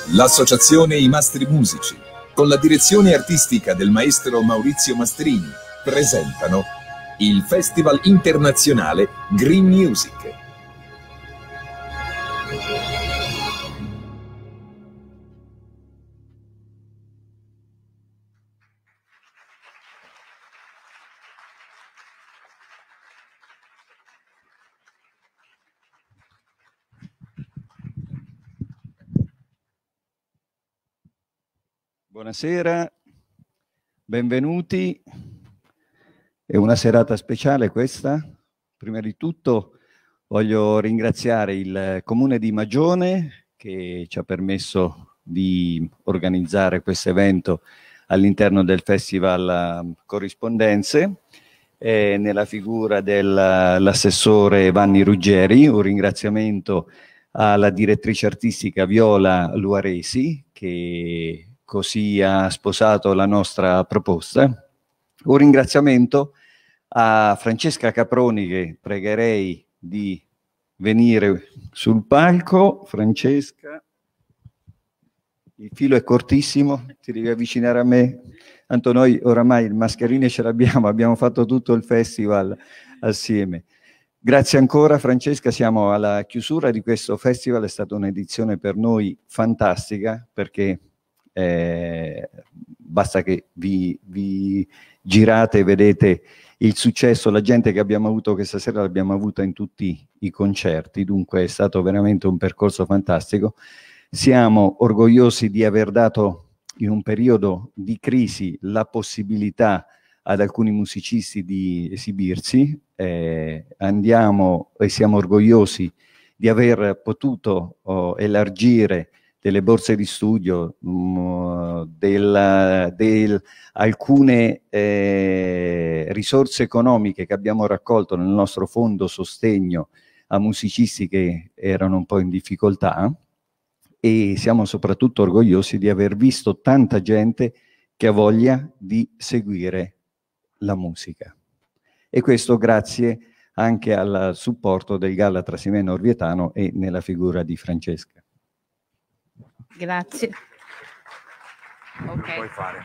L'Associazione I Mastri Musici, con la direzione artistica del maestro Maurizio Mastrini, presentano il Festival Internazionale Green Music. Buonasera, benvenuti. È una serata speciale questa. Prima di tutto voglio ringraziare il Comune di Magione che ci ha permesso di organizzare questo evento all'interno del Festival Corrispondenze, nella figura dell'assessore Vanni Ruggeri. Un ringraziamento alla direttrice artistica Viola Luaresi che così ha sposato la nostra proposta. Un ringraziamento a Francesca Caproni, che pregherei di venire sul palco. Francesca, il filo è cortissimo, ti devi avvicinare a me. Tanto noi oramai il mascherine ce l'abbiamo, abbiamo fatto tutto il festival assieme. Grazie ancora Francesca, siamo alla chiusura di questo festival, è stata un'edizione per noi fantastica perché basta che vi girate e vedete il successo, la gente che abbiamo avuto questa sera l'abbiamo avuta in tutti i concerti, dunque è stato veramente un percorso fantastico. Siamo orgogliosi di aver dato in un periodo di crisi la possibilità ad alcuni musicisti di esibirsi, andiamo e siamo orgogliosi di aver potuto elargire delle borse di studio, alcune risorse economiche che abbiamo raccolto nel nostro fondo sostegno a musicisti che erano un po' in difficoltà, e siamo soprattutto orgogliosi di aver visto tanta gente che ha voglia di seguire la musica. E questo grazie anche al supporto del Galla Trasimeno Orvietano e nella figura di Francesca. Grazie. Ok. Puoi fare.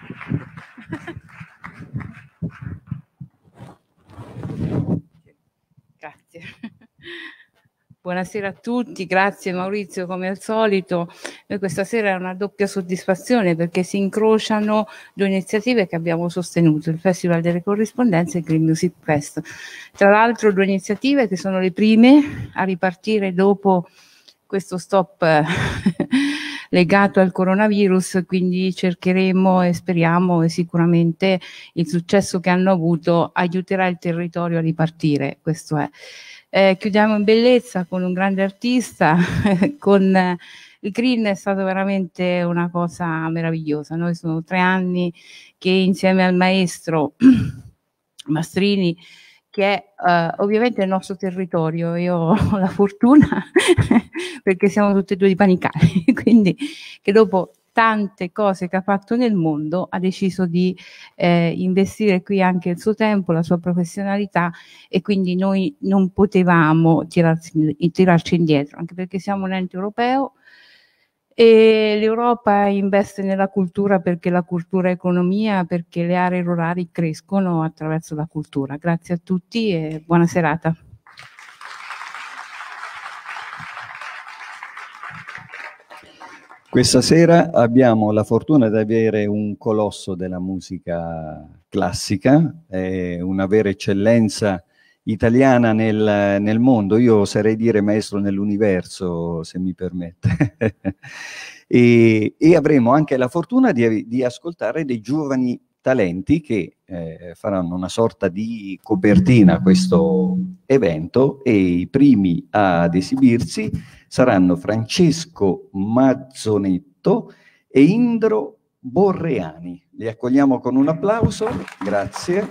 Grazie. Buonasera a tutti, grazie Maurizio come al solito. Noi questa sera è una doppia soddisfazione perché si incrociano due iniziative che abbiamo sostenuto, il Festival delle Corrispondenze e il Green Music Fest. Tra l'altro due iniziative che sono le prime a ripartire dopo questo stop legato al coronavirus, quindi cercheremo e speriamo e sicuramente il successo che hanno avuto aiuterà il territorio a ripartire, questo è. Chiudiamo in bellezza con un grande artista, con il Green è stato veramente una cosa meravigliosa. Noi sono 3 anni che insieme al maestro Mastrini, che è ovviamente il nostro territorio, io ho la fortuna perché siamo tutti e due di Panicale, quindi che dopo tante cose che ha fatto nel mondo ha deciso di investire qui anche il suo tempo, la sua professionalità, e quindi noi non potevamo tirarci indietro, anche perché siamo un ente europeo e l'Europa investe nella cultura perché la cultura è economia, perché le aree rurali crescono attraverso la cultura. Grazie a tutti e buona serata. Questa sera abbiamo la fortuna di avere un colosso della musica classica, una vera eccellenza italiana nel mondo, io oserei dire maestro nell'universo, se mi permette. e avremo anche la fortuna di ascoltare dei giovani talenti che faranno una sorta di copertina a questo evento, e i primi ad esibirsi saranno Francesco Mazzonetto e Indro Borreani. Li accogliamo con un applauso, grazie.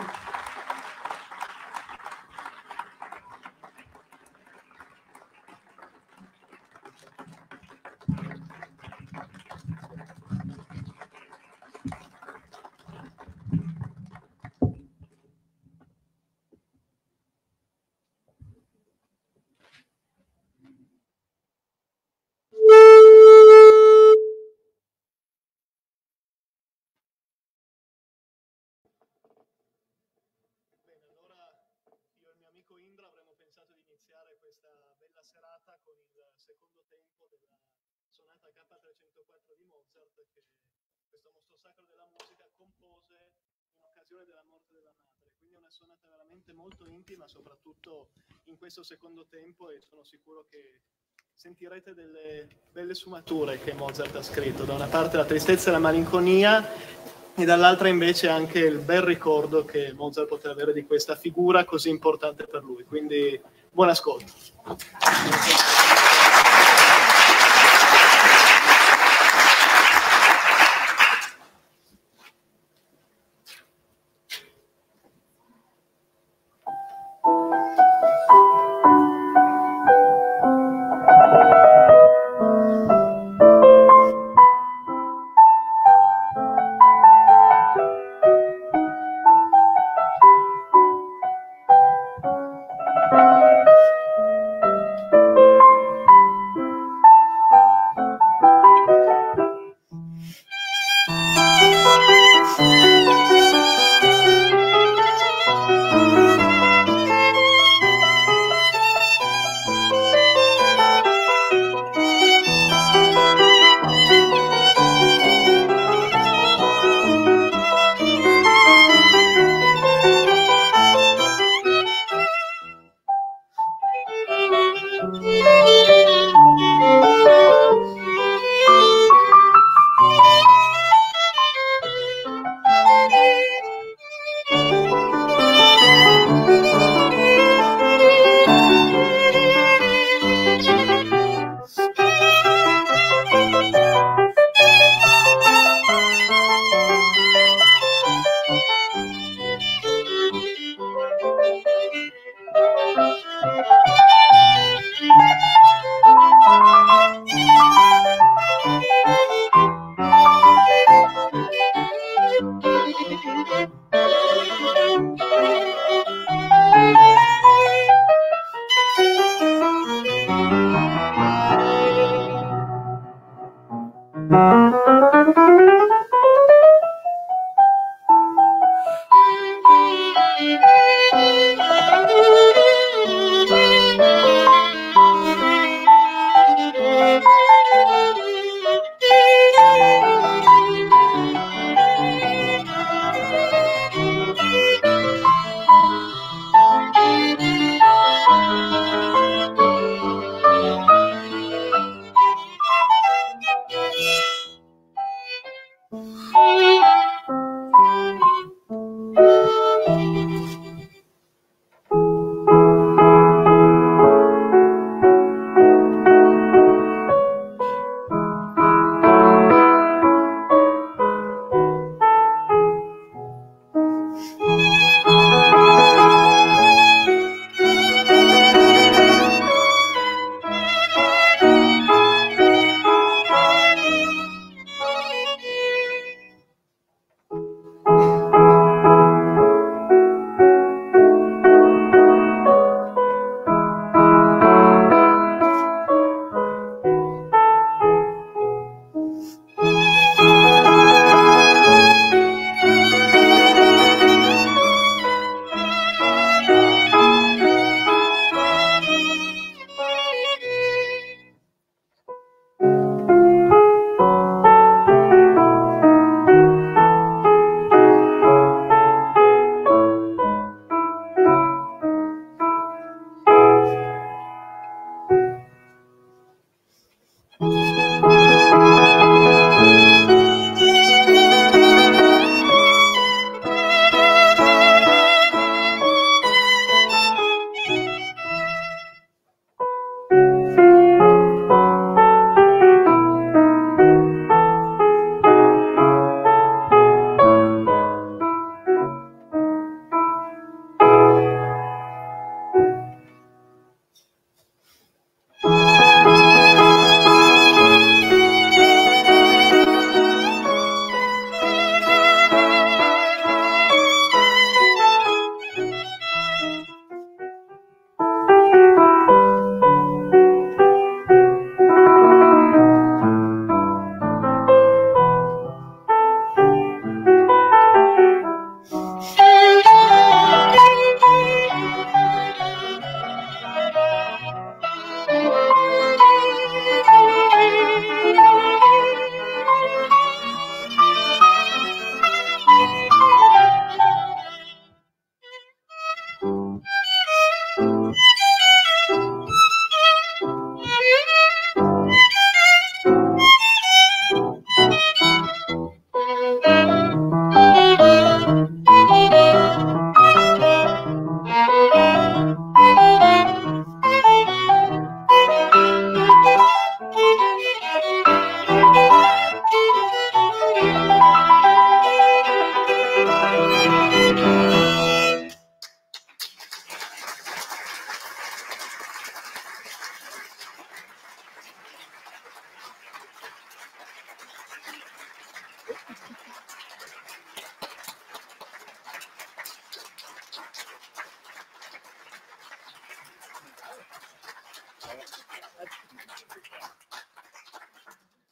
104 di Mozart, che questo mostro sacro della musica compose in occasione della morte della madre. Quindi è una sonata veramente molto intima, soprattutto in questo secondo tempo, e sono sicuro che sentirete delle belle sfumature che Mozart ha scritto. Da una parte la tristezza e la malinconia, e dall'altra invece anche il bel ricordo che Mozart poteva avere di questa figura così importante per lui. Quindi buon ascolto.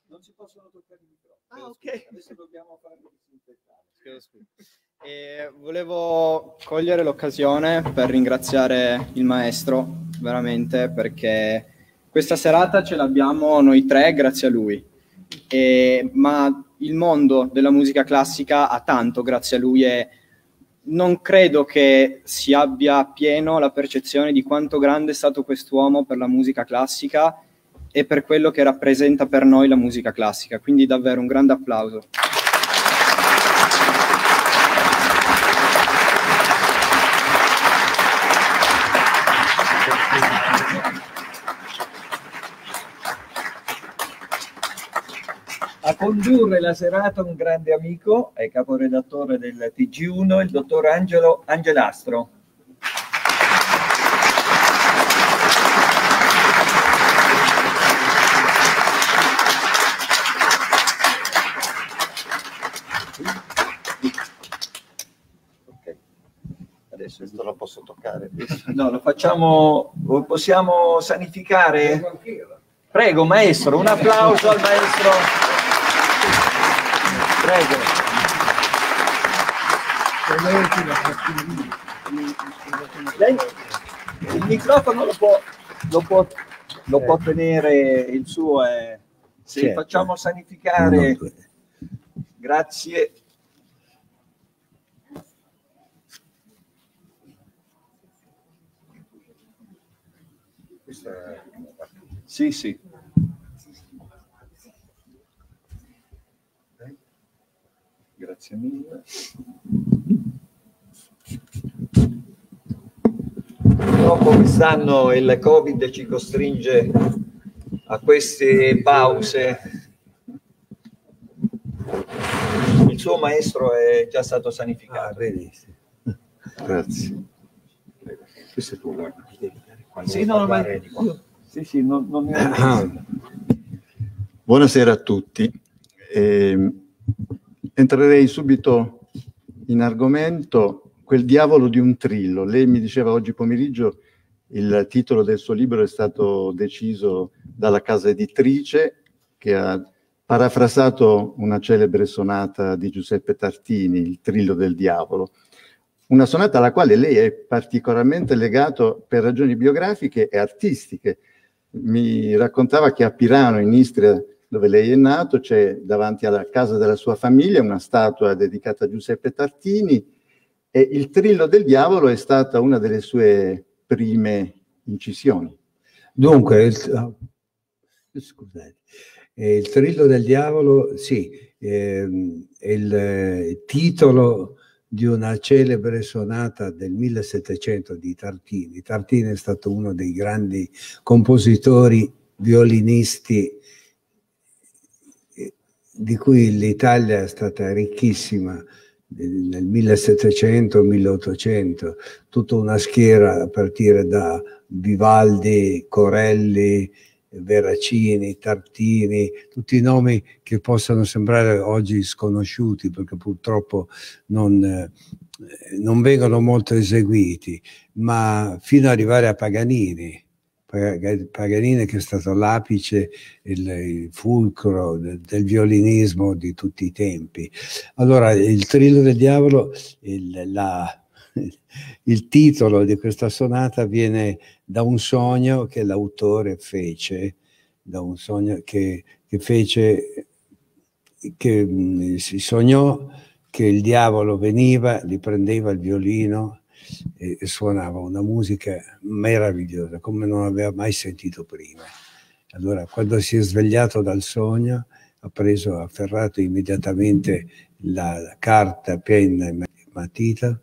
Non si possono toccare i microfoni. Ah, ok. Adesso dobbiamo fare Volevo cogliere l'occasione per ringraziare il maestro, veramente, perché questa serata ce l'abbiamo noi tre grazie a lui. Ma il mondo della musica classica ha tanto grazie a lui e non credo che si abbia appieno la percezione di quanto grande è stato quest'uomo per la musica classica e per quello che rappresenta per noi la musica classica. Quindi davvero un grande applauso. A condurre la serata un grande amico e caporedattore del TG1, il dottor Angelo Angelastro. Ok. Adesso questo lo posso toccare. No, lo facciamo, lo possiamo sanificare? Prego, maestro, un applauso al maestro. Prego. Lei il microfono lo può tenere il suo. Se certo. Facciamo sanificare, grazie. Sì, sì. Grazie mille. Purtroppo quest'anno il Covid ci costringe a queste pause. Il suo maestro è già stato sanificato. Benissimo. Grazie. Questo è tuo, guarda. Sì, no, ma... sì, non mi Buonasera a tutti. Entrerei subito in argomento. Quel diavolo di un Trillo. Lei mi diceva oggi pomeriggio il titolo del suo libro è stato deciso dalla casa editrice che ha parafrasato una celebre sonata di Giuseppe Tartini, Il Trillo del Diavolo. Una sonata alla quale lei è particolarmente legato per ragioni biografiche e artistiche. Mi raccontava che a Pirano, in Istria, dove lei è nato, c'è davanti alla casa della sua famiglia una statua dedicata a Giuseppe Tartini e Il Trillo del Diavolo è stata una delle sue prime incisioni. Dunque, scusate, Il Trillo del Diavolo, sì, è il titolo di una celebre sonata del 1700 di Tartini. Tartini è stato uno dei grandi compositori violinisti di cui l'Italia è stata ricchissima nel 1700-1800, tutta una schiera a partire da Vivaldi, Corelli, Veracini, Tartini, tutti i nomi che possano sembrare oggi sconosciuti perché purtroppo non vengono molto eseguiti, ma fino ad arrivare a Paganini. Paganini che è stato l'apice, il fulcro del violinismo di tutti i tempi. Allora, il Trillo del Diavolo, il titolo di questa sonata viene da un sogno che l'autore fece, da un sogno che si sognò che il diavolo veniva, gli prendeva il violino e suonava una musica meravigliosa come non aveva mai sentito prima. Allora, quando si è svegliato dal sogno, ha afferrato immediatamente la carta, penna e matita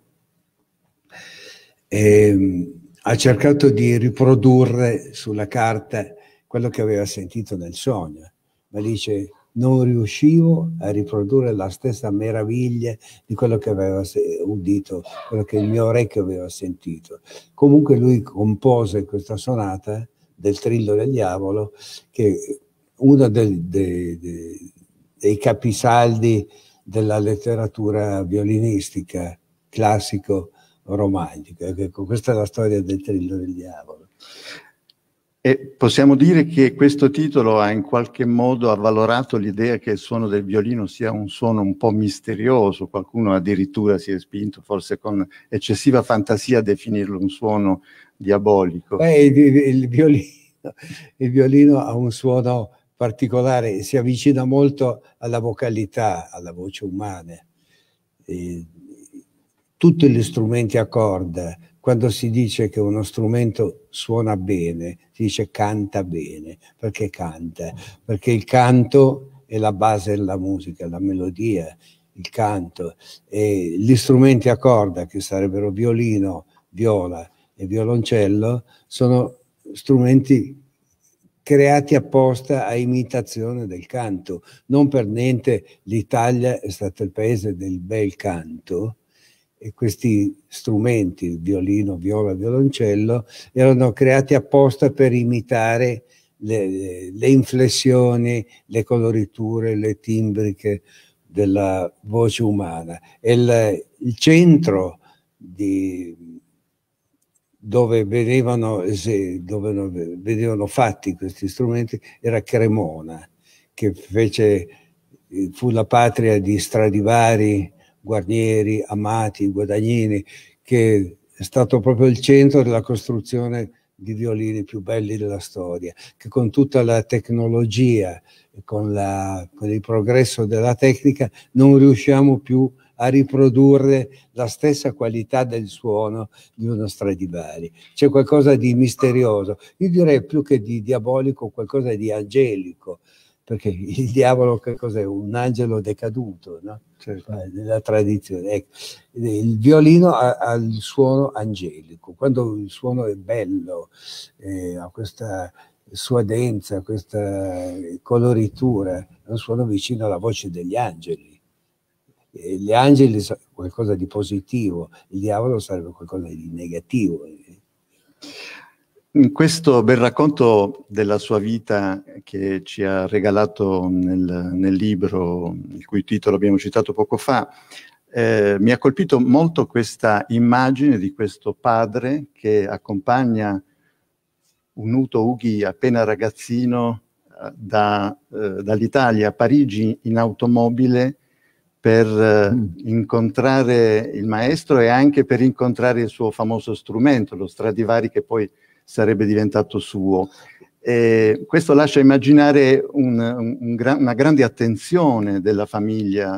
e ha cercato di riprodurre sulla carta quello che aveva sentito nel sogno, ma dice: non riuscivo a riprodurre la stessa meraviglia di quello che aveva udito, quello che il mio orecchio aveva sentito. Comunque lui compose questa sonata del Trillo del Diavolo, che è uno dei capisaldi della letteratura violinistica classico-romantica. Ecco, questa è la storia del Trillo del Diavolo. E possiamo dire che questo titolo ha in qualche modo avvalorato l'idea che il suono del violino sia un suono un po' misterioso, qualcuno addirittura si è spinto, forse con eccessiva fantasia, a definirlo un suono diabolico. Il violino ha un suono particolare, si avvicina molto alla vocalità, alla voce umana. Tutti gli strumenti a corda, quando si dice che uno strumento suona bene, si dice canta bene. Perché canta? Perché il canto è la base della musica, la melodia, il canto. E gli strumenti a corda, che sarebbero violino, viola e violoncello, sono strumenti creati apposta a imitazione del canto. Non per niente l'Italia è stato il paese del bel canto, e questi strumenti, violino, viola, violoncello, erano creati apposta per imitare le inflessioni, le coloriture, le timbriche della voce umana. E il centro dove venivano fatti questi strumenti era Cremona, che fu la patria di Stradivari, Guarnieri, Amati, Guadagnini, che è stato proprio il centro della costruzione di violini più belli della storia, che con tutta la tecnologia, con il progresso della tecnica, non riusciamo più a riprodurre la stessa qualità del suono di uno Stradivari. C'è qualcosa di misterioso, io direi più che di diabolico, qualcosa di angelico, perché il diavolo che cos'è? Un angelo decaduto, no? Certo. Nella tradizione. Ecco. Il violino ha il suono angelico, quando il suono è bello, ha questa sua densa, questa coloritura, è un suono vicino alla voce degli angeli. Gli angeli sono qualcosa di positivo, il diavolo sarebbe qualcosa di negativo. In questo bel racconto della sua vita che ci ha regalato nel libro, il cui titolo abbiamo citato poco fa, mi ha colpito molto questa immagine di questo padre che accompagna un Uto Ughi appena ragazzino dall'Italia a Parigi in automobile per incontrare il maestro e anche per incontrare il suo famoso strumento, lo Stradivari, che poi sarebbe diventato suo. Questo lascia immaginare una grande attenzione della famiglia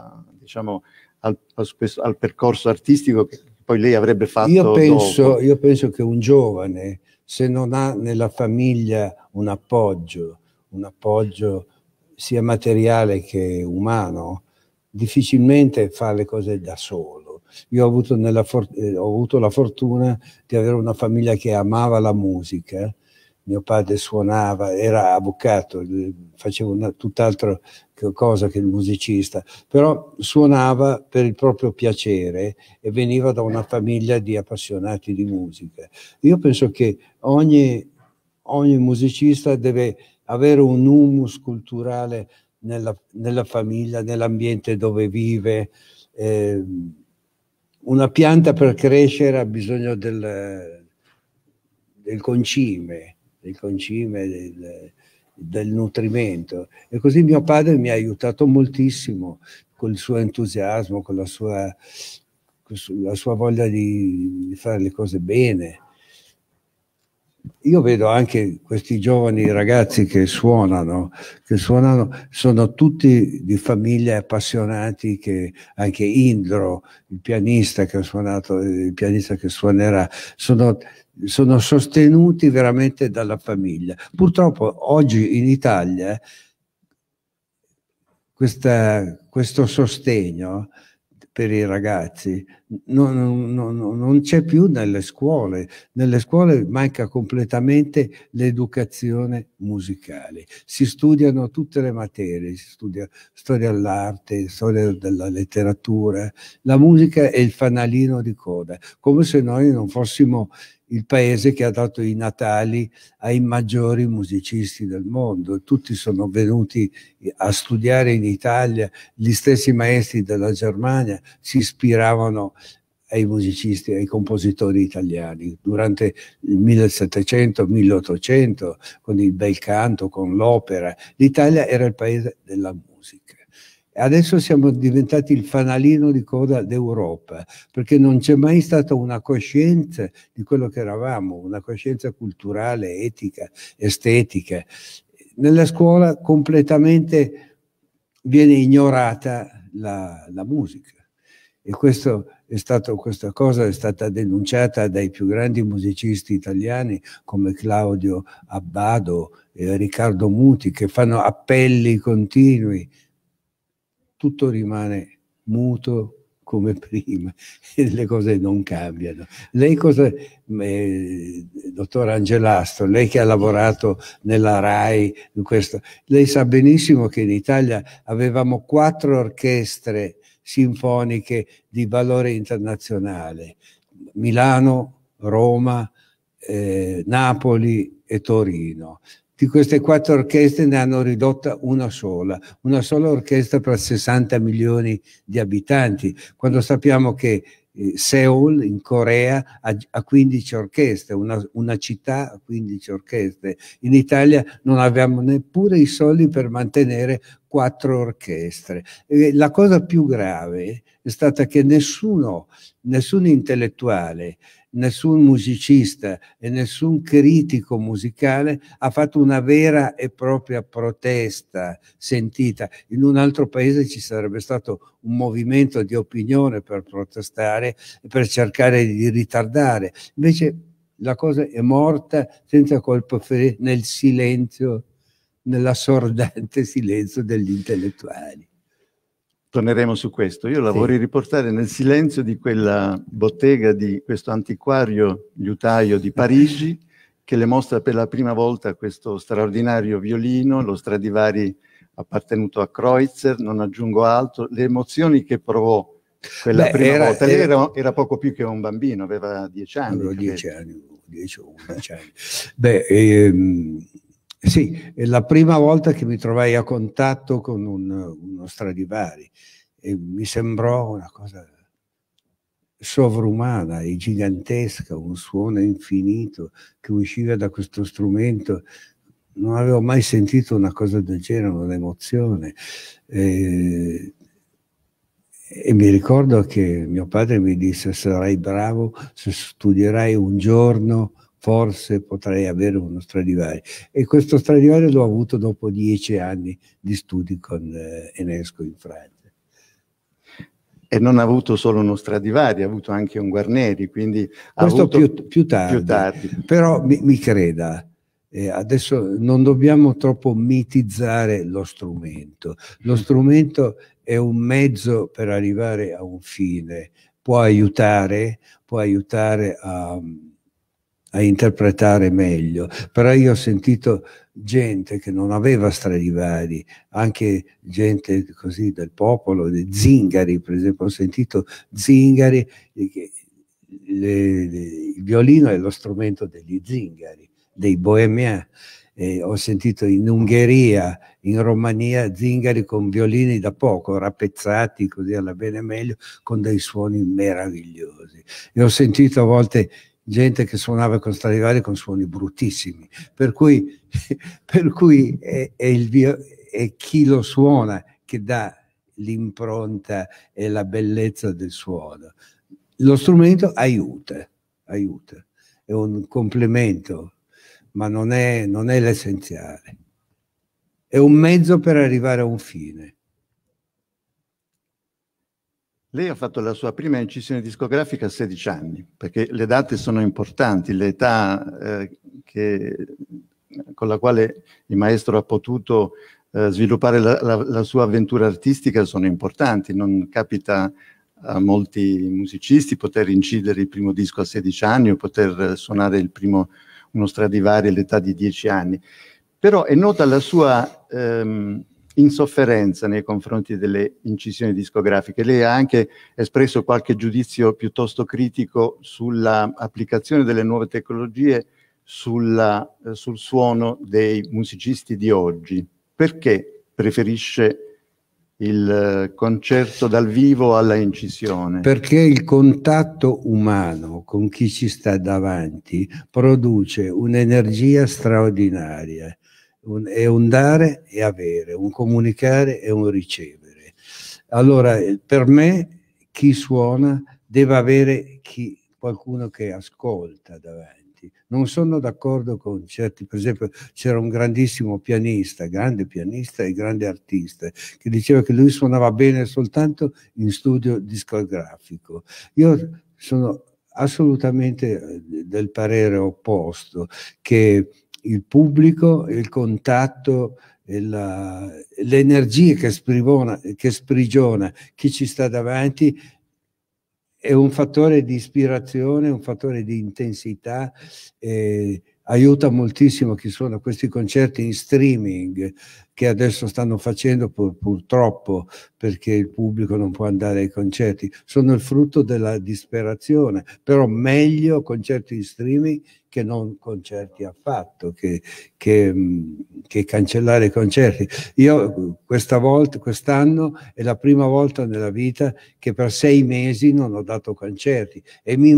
al percorso artistico che poi lei avrebbe fatto dopo. Io penso che un giovane, se non ha nella famiglia un appoggio sia materiale che umano, difficilmente fa le cose da solo. Io ho avuto la fortuna di avere una famiglia che amava la musica. Mio padre suonava, era avvocato, faceva tutt'altra cosa che il musicista, però suonava per il proprio piacere e veniva da una famiglia di appassionati di musica. Io penso che ogni musicista deve avere un humus culturale nella famiglia, nell'ambiente dove vive. Una pianta per crescere ha bisogno del concime, del nutrimento. E così mio padre mi ha aiutato moltissimo con il suo entusiasmo, con la sua voglia di fare le cose bene. Io vedo anche questi giovani ragazzi che suonano, sono tutti di famiglie appassionati, che anche Indro, il pianista che ha suonato, il pianista che suonerà, sono sostenuti veramente dalla famiglia. Purtroppo oggi in Italia questo sostegno per i ragazzi non c'è più nelle scuole. Nelle scuole manca completamente l'educazione musicale. Si studiano tutte le materie, si studia storia dell'arte, storia della letteratura. La musica è il fanalino di coda, come se noi non fossimo il paese che ha dato i natali ai maggiori musicisti del mondo. Tutti sono venuti a studiare in Italia, gli stessi maestri della Germania si ispiravano ai musicisti, ai compositori italiani durante il 1700-1800, con il bel canto, con l'opera. L'Italia era il paese della musica. Adesso siamo diventati il fanalino di coda d'Europa, perché non c'è mai stata una coscienza di quello che eravamo, una coscienza culturale, etica, estetica. Nella scuola completamente viene ignorata la musica. E questa cosa è stata denunciata dai più grandi musicisti italiani come Claudio Abbado e Riccardo Muti, che fanno appelli continui. Tutto rimane muto come prima e le cose non cambiano. Lei dottor Angelastro, lei che ha lavorato nella RAI, lei sa benissimo che in Italia avevamo 4 orchestre sinfoniche di valore internazionale: Milano, Roma, Napoli e Torino. Di queste 4 orchestre ne hanno ridotta una sola orchestra per 60 milioni di abitanti, quando sappiamo che Seoul in Corea ha 15 orchestre, una città ha 15 orchestre. In Italia non abbiamo neppure i soldi per mantenere 4 orchestre. E la cosa più grave è stata che nessun intellettuale, nessun musicista e nessun critico musicale ha fatto una vera e propria protesta sentita. In un altro paese ci sarebbe stato un movimento di opinione per protestare e per cercare di ritardare. Invece la cosa è morta senza colpo ferire, nel silenzio, nell'assordante silenzio degli intellettuali. Torneremo su questo. Io la vorrei riportare nel silenzio di quella bottega, di questo antiquario liutaio di Parigi, che le mostra per la prima volta questo straordinario violino, lo Stradivari appartenuto a Kreutzer, non aggiungo altro. Le emozioni che provò quella prima volta. Lei era poco più che un bambino, aveva 10 anni. Avevo 10 anni, 10 o 11 anni. Sì, è la prima volta che mi trovai a contatto con uno Stradivari e mi sembrò una cosa sovrumana e gigantesca, un suono infinito che usciva da questo strumento. Non avevo mai sentito una cosa del genere, un'emozione. E mi ricordo che mio padre mi disse: sarai bravo se studierai un giorno, forse potrai avere uno Stradivari. E questo Stradivari l'ho avuto dopo 10 anni di studi con Enesco in Francia. E non ha avuto solo uno Stradivari, ha avuto anche un Guarneri, quindi questo avuto più tardi. Però mi creda, adesso non dobbiamo troppo mitizzare lo strumento. Lo strumento è un mezzo per arrivare a un fine, può aiutare a interpretare meglio, però io ho sentito gente che non aveva Stradivari, anche gente così del popolo, di Zingari per esempio, ho sentito Zingari, il violino è lo strumento degli Zingari, dei Bohemians. Ho sentito in Ungheria, in Romania, Zingari con violini da poco, rappezzati così alla bene meglio, con dei suoni meravigliosi. E ho sentito a volte gente che suonava con Stradivari con suoni bruttissimi, per cui è chi lo suona che dà l'impronta e la bellezza del suono. Lo strumento aiuta, è un complemento, ma non è l'essenziale. È un mezzo per arrivare a un fine. Lei ha fatto la sua prima incisione discografica a 16 anni, perché le date sono importanti, l'età con la quale il maestro ha potuto sviluppare la sua avventura artistica sono importanti. Non capita a molti musicisti poter incidere il primo disco a 16 anni o poter suonare uno Stradivari all'età di 10 anni. Però è nota la sua insofferenza nei confronti delle incisioni discografiche. Lei ha anche espresso qualche giudizio piuttosto critico sulla applicazione delle nuove tecnologie sul suono dei musicisti di oggi. Perché preferisce il concerto dal vivo alla incisione? Perché il contatto umano con chi ci sta davanti produce un'energia straordinaria, è un dare e avere, un comunicare e un ricevere. Allora, per me, chi suona deve avere qualcuno che ascolta davanti. Non sono d'accordo con certi, per esempio c'era un grandissimo pianista, grande pianista e grande artista, che diceva che lui suonava bene soltanto in studio discografico. Io sono assolutamente del parere opposto, che il pubblico, il contatto, l'energia che sprigiona chi ci sta davanti è un fattore di ispirazione, un fattore di intensità, aiuta moltissimo chi suona questi concerti in streaming che adesso stanno facendo purtroppo, perché il pubblico non può andare ai concerti, sono il frutto della disperazione, però meglio concerti in streaming che non concerti affatto, che cancellare i concerti. Io quest'anno è la prima volta nella vita che per 6 mesi non ho dato concerti e mi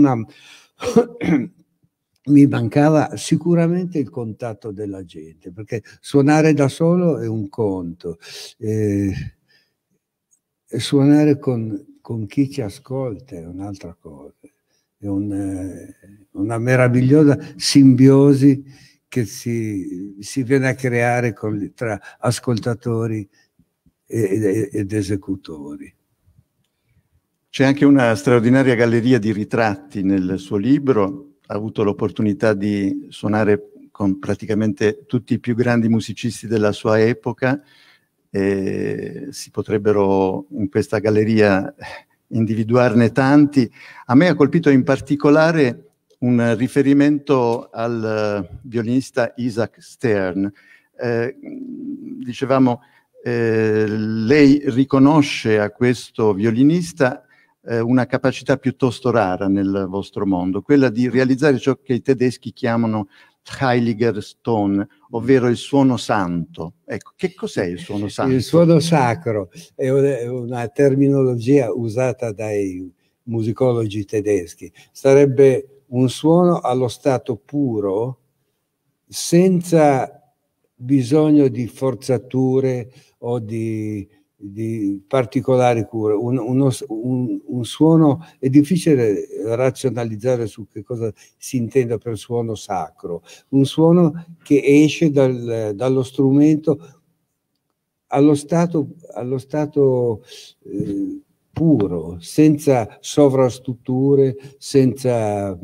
mancava sicuramente il contatto della gente, perché suonare da solo è un conto, e suonare con chi ci ascolta è un'altra cosa, è una meravigliosa simbiosi che si viene a creare tra ascoltatori ed esecutori. C'è anche una straordinaria galleria di ritratti nel suo libro. Ha avuto l'opportunità di suonare con praticamente tutti i più grandi musicisti della sua epoca. Si potrebbero in questa galleria individuarne tanti. A me ha colpito in particolare un riferimento al violinista Isaac Stern. Dicevamo, lei riconosce a questo violinista una capacità piuttosto rara nel vostro mondo, quella di realizzare ciò che i tedeschi chiamano Heiliger Ton, ovvero il suono santo. Ecco, che cos'è il suono santo? Il suono sacro è una terminologia usata dai musicologi tedeschi. Sarebbe un suono allo stato puro, senza bisogno di forzature o di particolari cure. Un suono, è difficile razionalizzare su che cosa si intende per suono sacro, un suono che esce dallo strumento allo stato puro, senza sovrastrutture, senza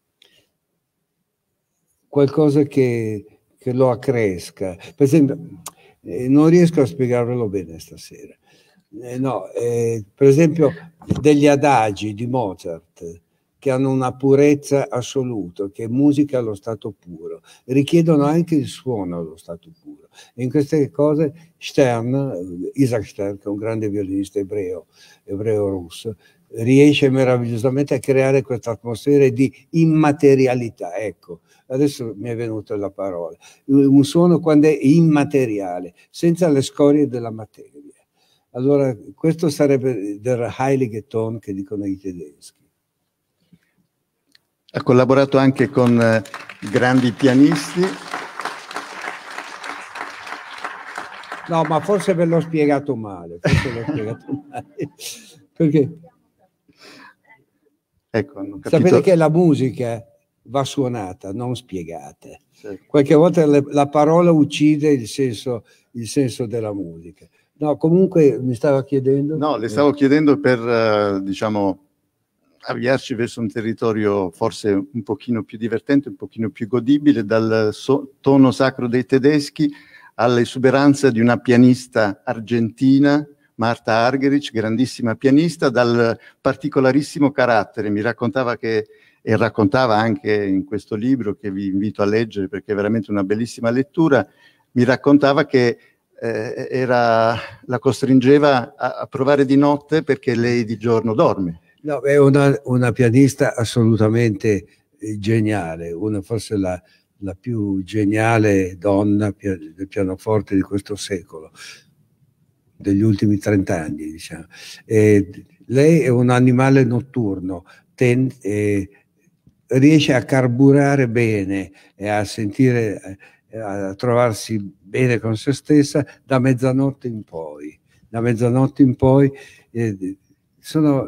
qualcosa che lo accresca. Per esempio, non riesco a spiegarvelo bene stasera. Per esempio, degli adagi di Mozart, che hanno una purezza assoluta, che è musica allo stato puro, richiedono anche il suono allo stato puro. E in queste cose Isaac Stern, che è un grande violinista ebreo-russo, riesce meravigliosamente a creare questa atmosfera di immaterialità. Ecco, adesso mi è venuta la parola. Un suono quando è immateriale, senza le scorie della materia. Allora, questo sarebbe der Heilige Ton che dicono i tedeschi. Ha collaborato anche con grandi pianisti. No, ma forse ve l'ho spiegato male. Perché? Ecco, hanno capito. Sapete che la musica va suonata, non spiegata. Certo. Qualche volta la parola uccide il senso della musica. No, comunque mi stava chiedendo... No, le stavo chiedendo per, diciamo, avviarci verso un territorio forse un pochino più divertente, un pochino più godibile, dal tono sacro dei tedeschi all'esuberanza di una pianista argentina, Marta Argerich, grandissima pianista, dal particolarissimo carattere. Mi raccontava che, e raccontava anche in questo libro che vi invito a leggere perché è veramente una bellissima lettura, mi raccontava che la costringeva a provare di notte perché lei di giorno dorme. No, è una pianista assolutamente geniale, forse la più geniale donna del pianoforte di questo secolo. degli ultimi 30 anni, diciamo. Lei è un animale notturno, riesce a carburare bene e a sentire, a trovarsi bene con se stessa da mezzanotte in poi. Da mezzanotte in poi sono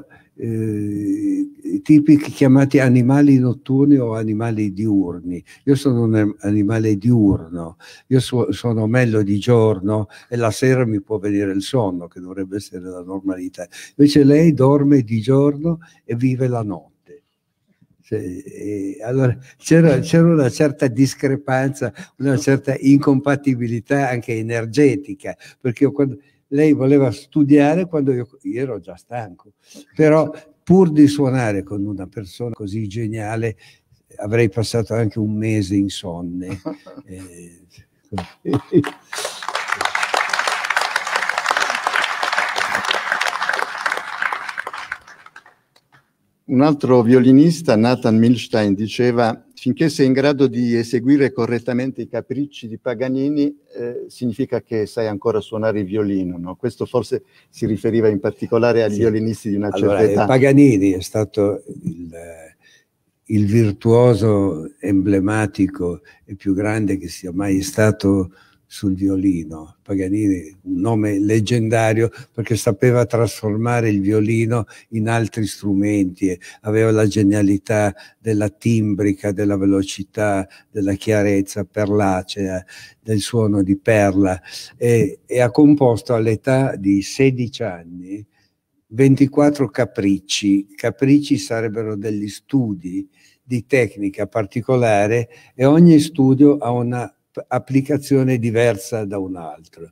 tipi chiamati animali notturni o animali diurni. Io sono un animale diurno, io sono meglio di giorno e la sera mi può venire il sonno, che dovrebbe essere la normalità. Invece lei dorme di giorno e vive la notte. Allora c'era una certa discrepanza, una certa incompatibilità anche energetica, perché io quando lei voleva studiare quando io ero già stanco, però pur di suonare con una persona così geniale avrei passato anche un mese insonne. Un altro violinista, Nathan Milstein, diceva: finché sei in grado di eseguire correttamente i capricci di Paganini, significa che sai ancora suonare il violino, no? Questo forse si riferiva in particolare agli violinisti di una certa età. Paganini è stato il virtuoso emblematico e più grande che sia mai stato sul violino. Paganini, un nome leggendario perché sapeva trasformare il violino in altri strumenti, aveva la genialità della timbrica, della velocità, della chiarezza perlacea, del suono di perla, e ha composto all'età di 16 anni 24 capricci. Capricci sarebbero degli studi di tecnica particolare e ogni studio ha una applicazione diversa da un altro.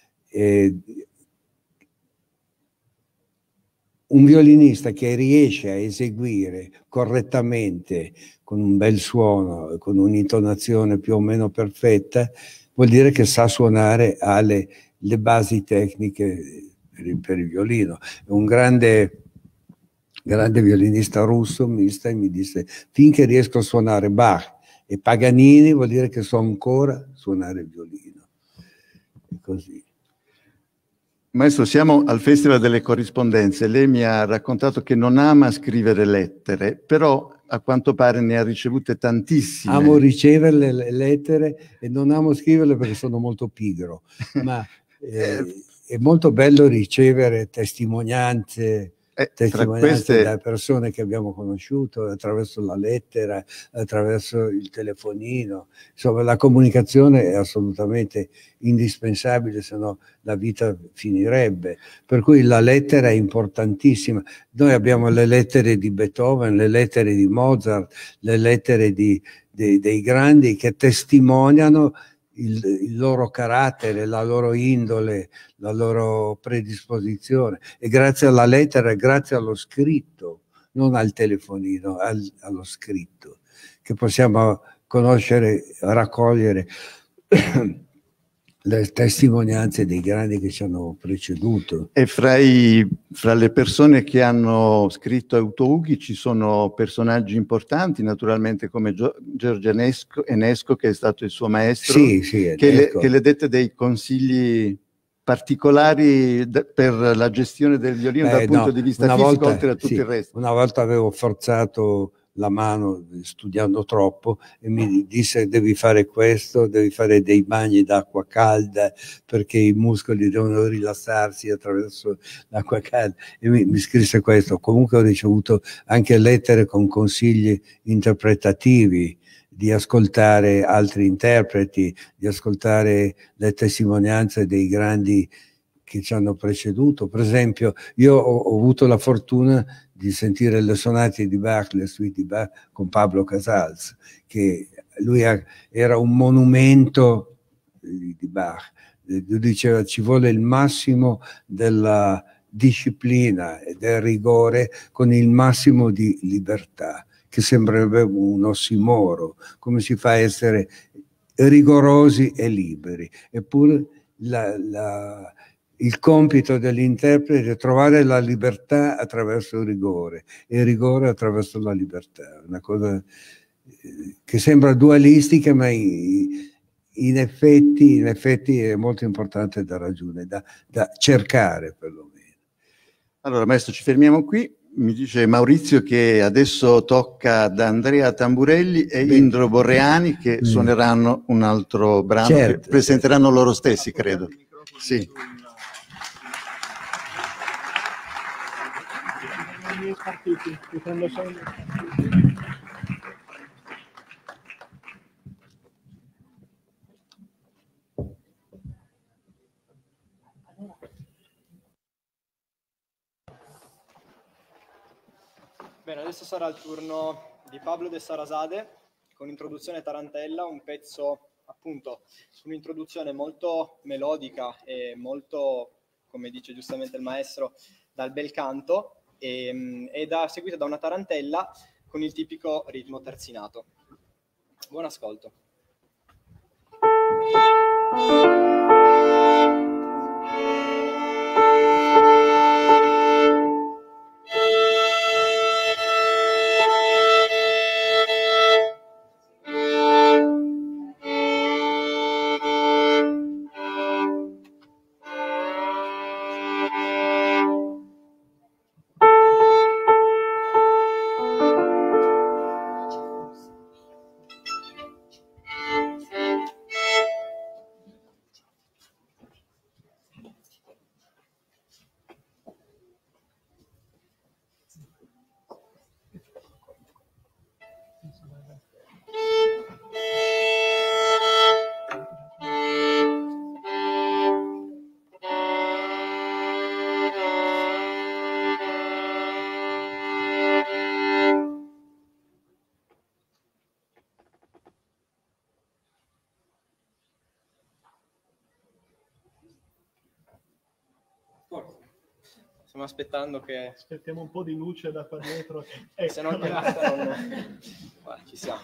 Un violinista che riesce a eseguire correttamente, con un bel suono, con un'intonazione più o meno perfetta, vuol dire che sa suonare, ha le basi tecniche per il violino. Un grande violinista russo, Milstein, mi disse: finché riesco a suonare Bach e Paganini vuol dire che so ancora suonare il violino. E così. Maestro, siamo al Festival delle Corrispondenze. Lei mi ha raccontato che non ama scrivere lettere, però a quanto pare ne ha ricevute tantissime. Amo ricevere le lettere e non amo scriverle perché sono molto pigro, ma è molto bello ricevere testimonianze da persone che abbiamo conosciuto attraverso la lettera, attraverso il telefonino. Insomma, la comunicazione è assolutamente indispensabile, se no la vita finirebbe. Per cui la lettera è importantissima. Noi abbiamo le lettere di Beethoven, le lettere di Mozart, le lettere dei grandi che testimoniano il loro carattere, la loro indole, la loro predisposizione, e grazie alla lettera e grazie allo scritto, non al telefonino, allo scritto, che possiamo conoscere, raccogliere le testimonianze dei grandi che ci hanno preceduto. E fra le persone che hanno scritto Autoughi ci sono personaggi importanti, naturalmente, come Giorgio Enesco, che è stato il suo maestro, che le dette dei consigli particolari per la gestione del violino dal punto di vista fisico, oltre a tutto il resto. Una volta avevo forzato la mano studiando troppo e mi disse: devi fare questo, devi fare dei bagni d'acqua calda perché i muscoli devono rilassarsi attraverso l'acqua calda, e mi scrisse questo. Comunque ho ricevuto anche lettere con consigli interpretativi, di ascoltare altri interpreti, di ascoltare le testimonianze dei grandi che ci hanno preceduto. Per esempio, io ho avuto la fortuna di sentire le sonate di Bach, le suite di Bach, con Pablo Casals, che lui era un monumento di Bach. Lui diceva: ci vuole il massimo della disciplina e del rigore con il massimo di libertà, che sembrerebbe un ossimoro. Come si fa a essere rigorosi e liberi? Eppure il compito dell'interprete è trovare la libertà attraverso il rigore e il rigore attraverso la libertà. Una cosa che sembra dualistica, ma in effetti è molto importante da raggiungere, da cercare perlomeno. Allora, maestro, ci fermiamo qui. Mi dice Maurizio che adesso tocca ad Andrea Tamburelli e Indro Borreani che suoneranno un altro brano, certo, che presenteranno loro stessi, credo. Sì. Bene, adesso sarà il turno di Pablo de Sarasate con introduzione tarantella, un pezzo appunto su un'introduzione molto melodica e molto, come dice giustamente il maestro, dal bel canto e seguita da una tarantella con il tipico ritmo terzinato. Buon ascolto. Stiamo aspettando che... Aspettiamo un po' di luce da qua dietro. Se non non... Guarda, ci siamo.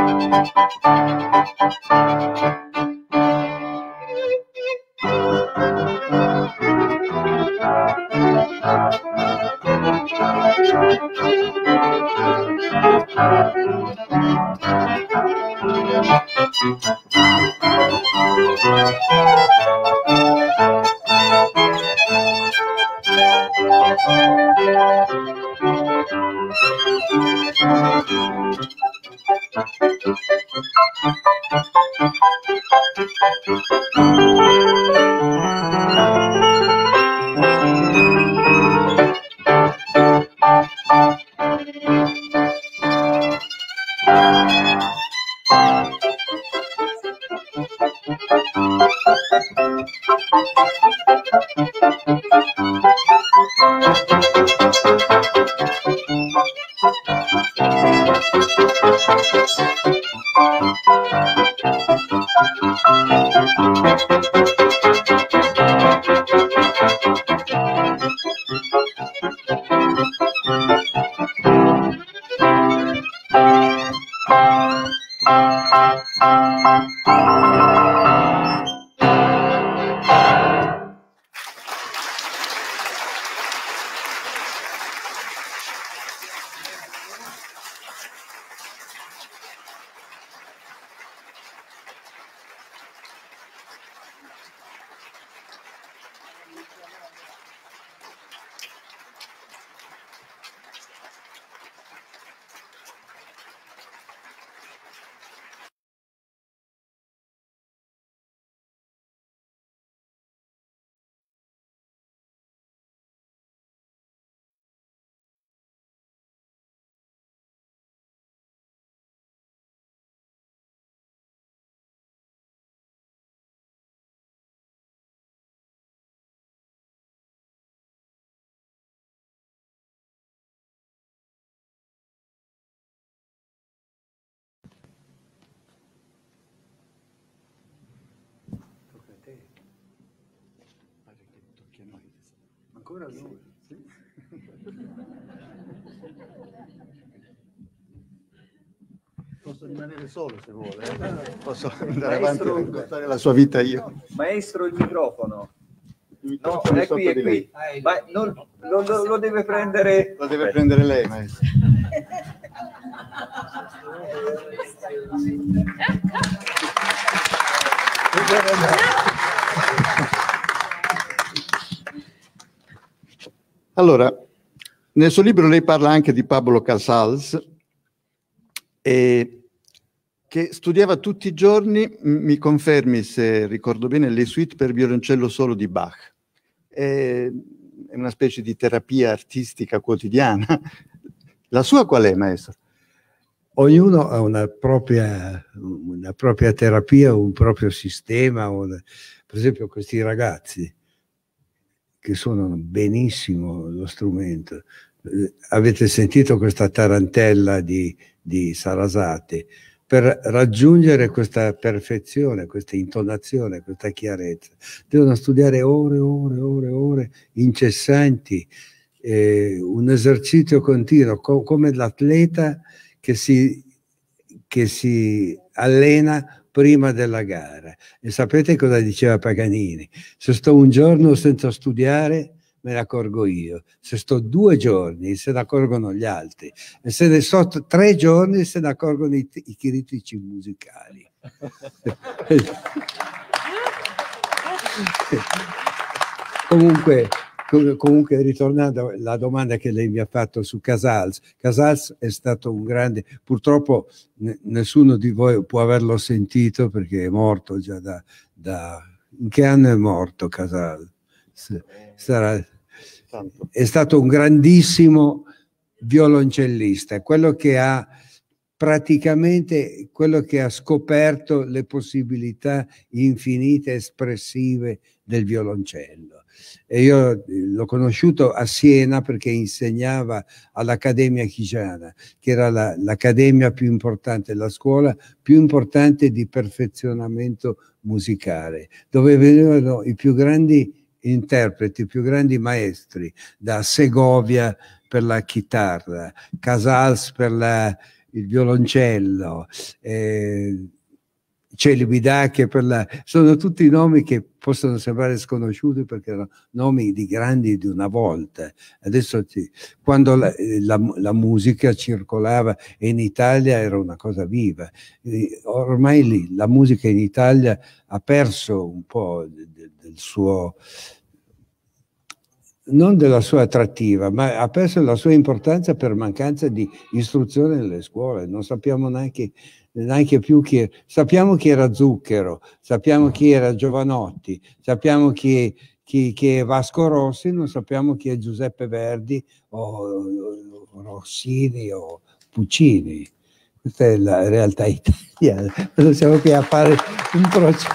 Ancora lui? Sì. Posso rimanere solo se vuole. Posso andare avanti a raccontare la sua vita io. Maestro, il microfono. Il No, microfono è qui, è qui. Ma lo deve prendere... Lo deve prendere lei, maestro. Allora, nel suo libro lei parla anche di Pablo Casals, che studiava tutti i giorni, mi confermi se ricordo bene, le suite per violoncello solo di Bach. È una specie di terapia artistica quotidiana. La sua qual è, maestro? Ognuno ha una propria terapia, un proprio sistema. Per esempio questi ragazzi che suonano benissimo lo strumento. Avete sentito questa tarantella di Sarasate? Per raggiungere questa perfezione, questa intonazione, questa chiarezza, devono studiare ore incessanti, un esercizio continuo, come l'atleta che si allena prima della gara. E sapete cosa diceva Paganini? Se sto un giorno senza studiare, me ne accorgo io. Se sto 2 giorni, se ne accorgono gli altri. E se ne sto 3 giorni, se ne accorgono i critici musicali. Comunque, ritornando alla domanda che lei mi ha fatto su Casals, Casals è stato un grande, purtroppo nessuno di voi può averlo sentito perché è morto già in che anno è morto Casals? È stato un grandissimo violoncellista, quello che ha scoperto le possibilità infinite espressive del violoncello. E io l'ho conosciuto a Siena perché insegnava all'Accademia Chigiana, che era l'accademia più importante, la scuola più importante di perfezionamento musicale, dove venivano i più grandi interpreti, i più grandi maestri, da Segovia per la chitarra, Casals per il violoncello, Celibi Dacche sono tutti nomi che possono sembrare sconosciuti perché erano nomi di grandi di una volta. Adesso quando la musica circolava e in Italia era una cosa viva. Ormai la musica in Italia ha perso un po' del suo, non della sua attrattiva, ma ha perso la sua importanza per mancanza di istruzione nelle scuole. Non sappiamo neanche più sappiamo chi era Zucchero, sappiamo chi era Giovanotti, sappiamo chi è Vasco Rossi, non sappiamo chi è Giuseppe Verdi o Rossini o Puccini. Questa è la realtà italiana. Non siamo qui a fare un processo.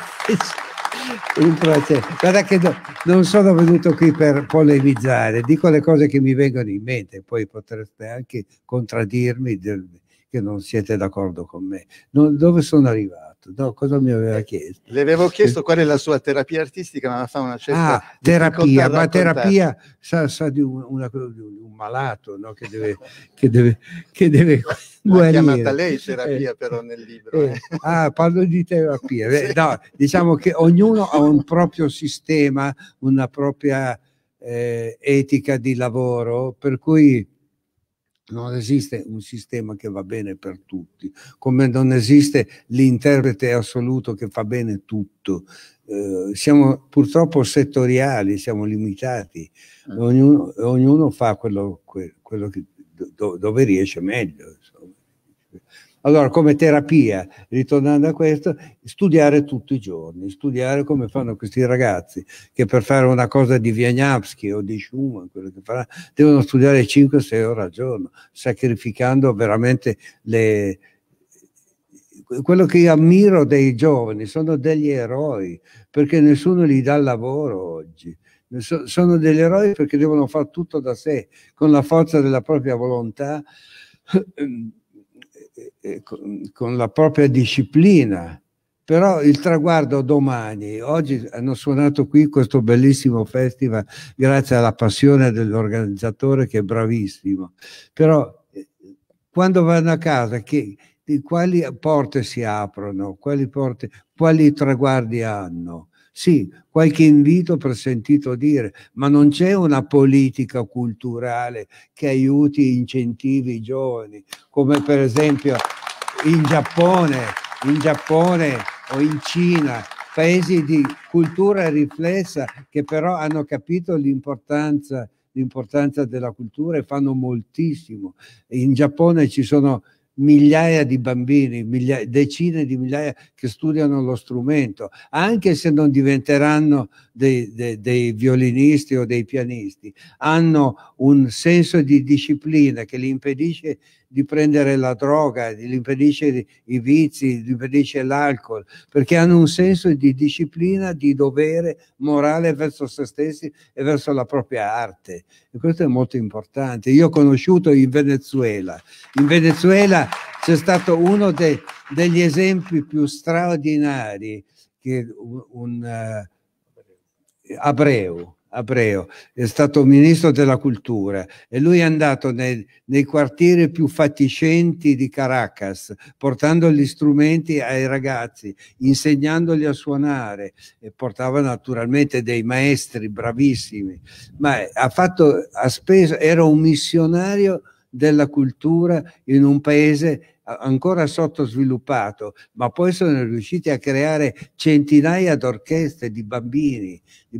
Guarda che non sono venuto qui per polemizzare, dico le cose che mi vengono in mente, poi potreste anche contraddirmi che non siete d'accordo con me. Dove sono arrivato? No, cosa mi aveva chiesto? Le avevo chiesto qual è la sua terapia artistica, ma fa una certa terapia, ma terapia sa di un malato, no? che deve l'ha chiamata lei terapia però nel libro. Parlo di terapia. Sì. No, diciamo che ognuno ha un proprio sistema, una propria etica di lavoro, per cui non esiste un sistema che va bene per tutti, come non esiste l'interprete assoluto che fa bene tutto. Siamo purtroppo settoriali, siamo limitati, ognuno fa quello che, dove riesce meglio. Insomma. Allora, come terapia, ritornando a questo, studiare tutti i giorni, studiare come fanno questi ragazzi, che per fare una cosa di Wieniawski o di Schumann, quello che farà, devono studiare 5-6 ore al giorno, sacrificando veramente quello che io ammiro dei giovani, sono degli eroi, perché nessuno gli dà il lavoro oggi. Sono degli eroi perché devono fare tutto da sé, con la forza della propria volontà, con la propria disciplina. Però il traguardo domani, oggi hanno suonato qui questo bellissimo festival grazie alla passione dell'organizzatore che è bravissimo, però quando vanno a casa quali porte si aprono, quali traguardi hanno? Sì, qualche invito per sentito dire, ma non c'è una politica culturale che aiuti e incentivi i giovani, come per esempio in Giappone o in Cina, paesi di cultura riflessa che però hanno capito l'importanza della cultura e fanno moltissimo. In Giappone ci sono migliaia di bambini, decine di migliaia che studiano lo strumento, anche se non diventeranno dei violinisti o dei pianisti, hanno un senso di disciplina che gli impedisce di prendere la droga, gli impedisce i vizi, gli impedisce l'alcol, perché hanno un senso di disciplina, di dovere morale verso se stessi e verso la propria arte. E questo è molto importante. Io ho conosciuto in Venezuela c'è stato uno degli esempi più straordinari, che Abreu è stato ministro della cultura e lui è andato nei quartieri più fatiscenti di Caracas, portando gli strumenti ai ragazzi, insegnandoli a suonare, e portava naturalmente dei maestri bravissimi, ma era un missionario della cultura in un paese ancora sottosviluppato, ma poi sono riusciti a creare centinaia d'orchestre di bambini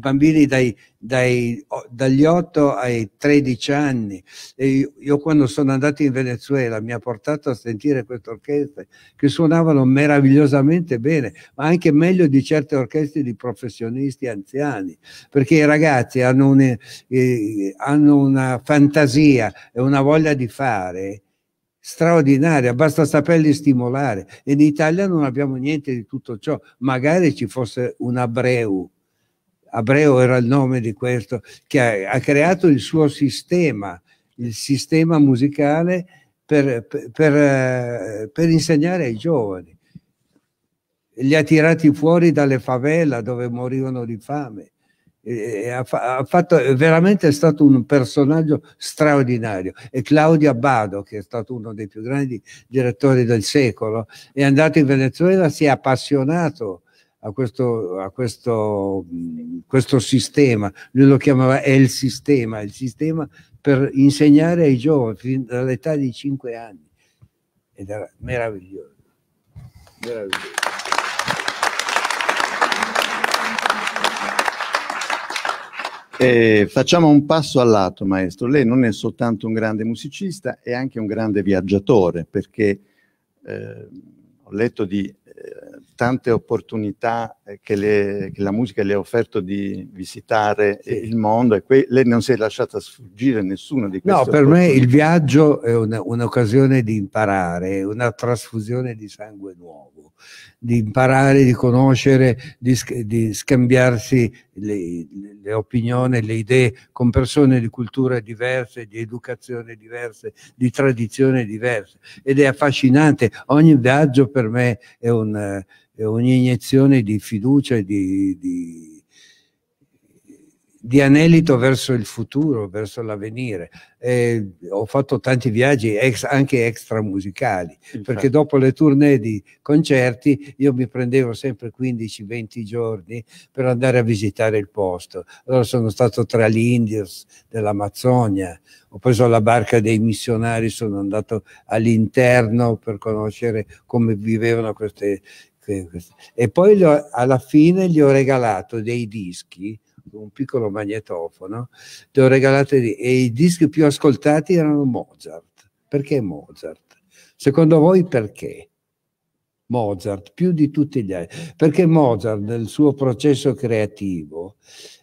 dagli 8 ai 13 anni. E io quando sono andato in Venezuela mi ha portato a sentire queste orchestre che suonavano meravigliosamente bene, ma anche meglio di certe orchestre di professionisti anziani, perché i ragazzi hanno una fantasia e una voglia di fare straordinaria, basta saperli stimolare. E in Italia non abbiamo niente di tutto ciò. Magari ci fosse un Abreu era il nome di questo, che ha creato il suo sistema, il sistema musicale per insegnare ai giovani. Li ha tirati fuori dalle favela dove morivano di fame Veramente è stato un personaggio straordinario. E Claudio Abbado, che è stato uno dei più grandi direttori del secolo, è andato in Venezuela, si è appassionato a questo sistema. Lui lo chiamava il sistema per insegnare ai giovani fin dall'età di 5 anni. Ed era meraviglioso. Meraviglioso. Facciamo un passo a lato, maestro. Lei non è soltanto un grande musicista, è anche un grande viaggiatore, perché ho letto di tante opportunità che la musica le ha offerto di visitare il mondo, e lei non si è lasciata sfuggire nessuna di queste opportunità. No, per me il viaggio è un'occasione di imparare, una trasfusione di sangue nuovo, di imparare, di conoscere, di scambiarsi le opinioni, le idee con persone di culture diverse, di educazione diverse, di tradizioni diverse, ed è affascinante. Ogni viaggio per me è un'iniezione di fiducia e di anelito verso il futuro, verso l'avvenire. Ho fatto tanti viaggi anche extramusicali, perché dopo le tournée di concerti io mi prendevo sempre 15-20 giorni per andare a visitare il posto. Allora sono stato tra gli Indios dell'Amazzonia, ho preso la barca dei missionari, sono andato all'interno per conoscere come vivevano queste e poi alla fine gli ho regalato dei dischi, un piccolo magnetofono, ti ho regalato e i dischi più ascoltati erano Mozart. Perché Mozart? Secondo voi perché? Mozart, più di tutti gli altri. Perché Mozart nel suo processo creativo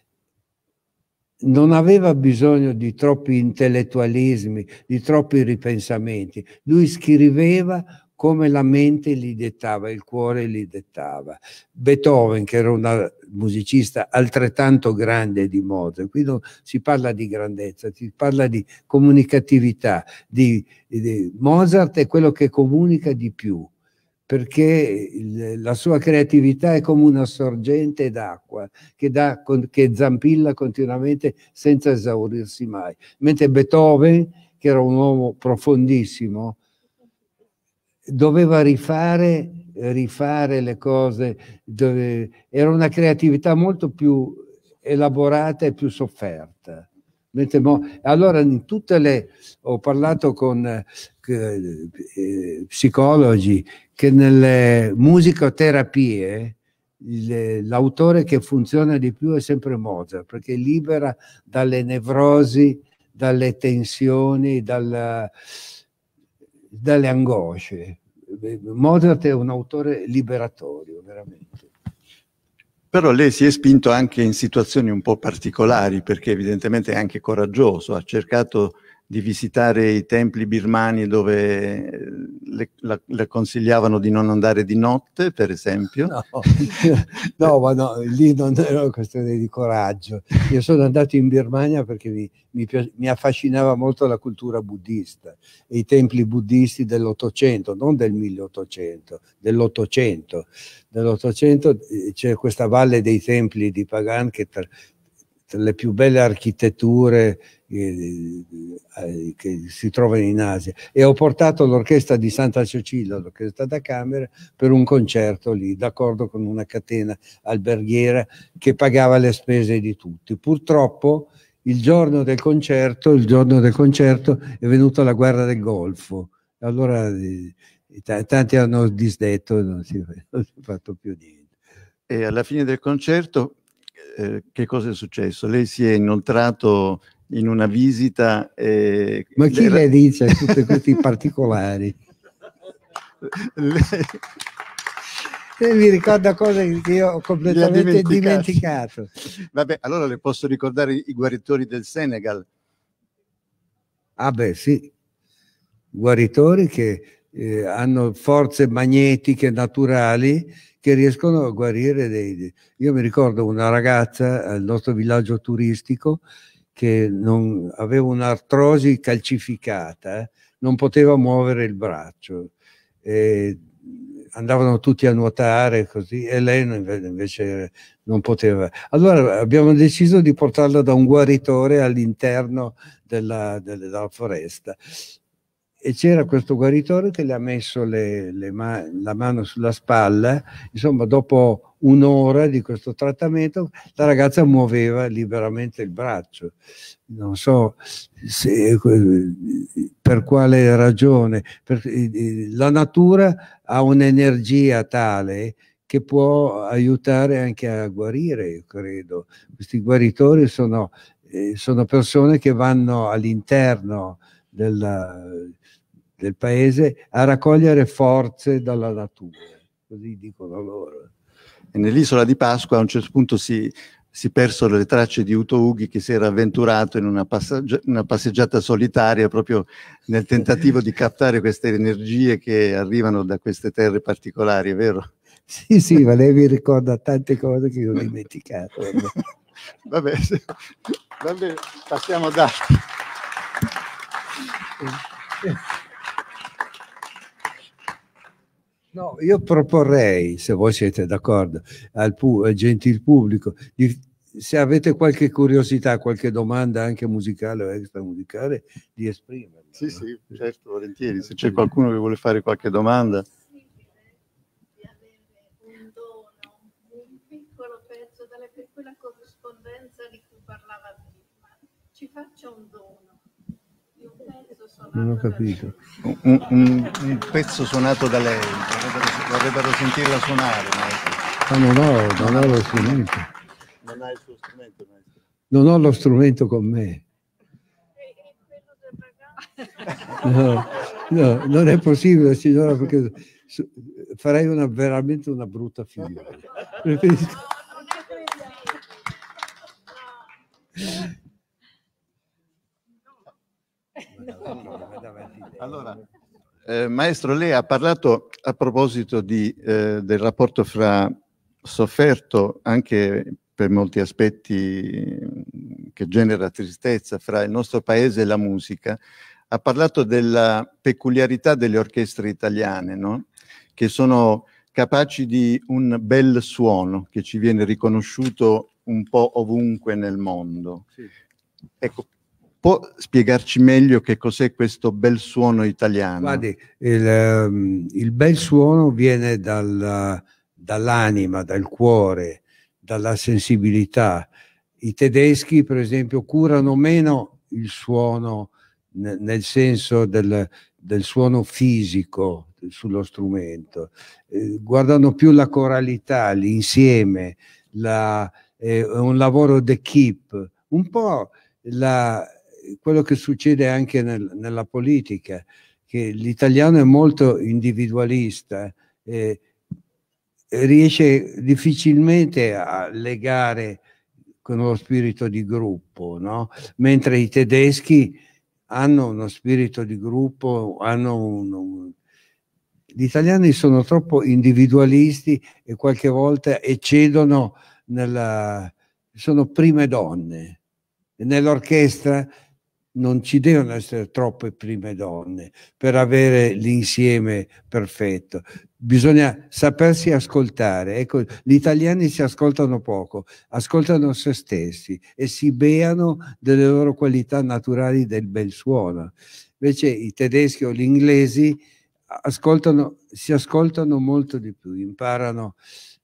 non aveva bisogno di troppi intellettualismi, di troppi ripensamenti. Lui scriveva come la mente gli dettava, il cuore gli dettava. Beethoven, che era un musicista altrettanto grande di Mozart, qui non si parla di grandezza, si parla di comunicatività. Mozart è quello che comunica di più, perché la sua creatività è come una sorgente d'acqua che zampilla continuamente senza esaurirsi mai. Mentre Beethoven, che era un uomo profondissimo, doveva rifare le cose, era una creatività molto più elaborata e più sofferta. Allora in tutte ho parlato con psicologi che nelle musicoterapie l'autore che funziona di più è sempre Mozart, perché libera dalle nevrosi, dalle tensioni, dalle angosce. Mozart è un autore liberatorio, veramente. Però lei si è spinto anche in situazioni un po' particolari, perché evidentemente è anche coraggioso, ha cercato di visitare i templi birmani dove le consigliavano di non andare di notte, per esempio. No, lì non era una questione di coraggio. Io sono andato in Birmania perché mi affascinava molto la cultura buddista, e i templi buddisti dell'Ottocento, non del 1800, dell'Ottocento. Nell'Ottocento c'è questa valle dei templi di Pagan che tra le più belle architetture che si trovano in Asia, e ho portato l'orchestra di Santa Cecilia, l'orchestra da camera, per un concerto lì, d'accordo con una catena alberghiera che pagava le spese di tutti. Purtroppo il giorno del concerto è venuta la guerra del Golfo, allora tanti hanno disdetto e non si è fatto più niente. E alla fine del concerto che cosa è successo? Lei si è inoltrato in una visita ma chi le dice tutti questi particolari? Lei mi ricorda cose che io ho completamente dimenticato. Vabbè, allora le posso ricordare i guaritori del Senegal. Ah beh, sì, guaritori che hanno forze magnetiche naturali che riescono a guarire Io mi ricordo una ragazza al nostro villaggio turistico che aveva un'artrosi calcificata, non poteva muovere il braccio. andavano tutti a nuotare così, e lei invece non poteva. Allora abbiamo deciso di portarla da un guaritore all'interno della foresta, e c'era questo guaritore che le ha messo la mano sulla spalla. Insomma, dopo un'ora di questo trattamento la ragazza muoveva liberamente il braccio. Non so per quale ragione. La natura ha un'energia tale che può aiutare anche a guarire, io credo. Questi guaritori sono persone che vanno all'interno del paese a raccogliere forze dalla natura, così dicono loro. E nell'isola di Pasqua a un certo punto si persero le tracce di Uto Ughi, che si era avventurato in una passeggiata solitaria proprio nel tentativo di captare queste energie che arrivano da queste terre particolari, è vero? Sì, ma lei mi ricorda tante cose che io ho dimenticato. Vabbè, passiamo da... No, io proporrei, se voi siete d'accordo, al gentil pubblico, se avete qualche curiosità, qualche domanda anche musicale o extramusicale, di esprimerla. Sì, sì, certo, volentieri. Se c'è qualcuno che vuole fare qualche domanda. Di avere un dono, un piccolo pezzo per quella corrispondenza di cui parlava prima. Ci faccia un dono. Non ho capito. Un pezzo suonato da lei, vorrebbero sentirla suonare, maestro. Non ho lo strumento. Non hai il suo strumento, maestro? Non ho lo strumento con me. No, non è possibile, signora, perché farei veramente una brutta figura. Allora, maestro, lei ha parlato a proposito del rapporto fra sofferto, anche per molti aspetti che genera tristezza, fra il nostro paese e la musica. Ha parlato della peculiarità delle orchestre italiane, no? Che sono capaci di un bel suono che ci viene riconosciuto un po' ovunque nel mondo. Sì. Ecco, può spiegarci meglio che cos'è questo bel suono italiano? Guardi, il bel suono viene dall'anima, dal cuore, dalla sensibilità. I tedeschi, per esempio, curano meno il suono nel senso del suono fisico sullo strumento. Guardano più la coralità, l'insieme, un lavoro d'équipe, un po' quello che succede anche nella politica, che l'italiano è molto individualista, riesce difficilmente a legare con lo spirito di gruppo, no? Mentre i tedeschi hanno uno spirito di gruppo, gli italiani sono troppo individualisti e qualche volta eccedono sono prime donne. Nell'orchestra non ci devono essere troppe prime donne per avere l'insieme perfetto. Bisogna sapersi ascoltare. Ecco, gli italiani si ascoltano poco, ascoltano se stessi e si beano delle loro qualità naturali del bel suono. Invece i tedeschi o gli inglesi si ascoltano molto di più, imparano.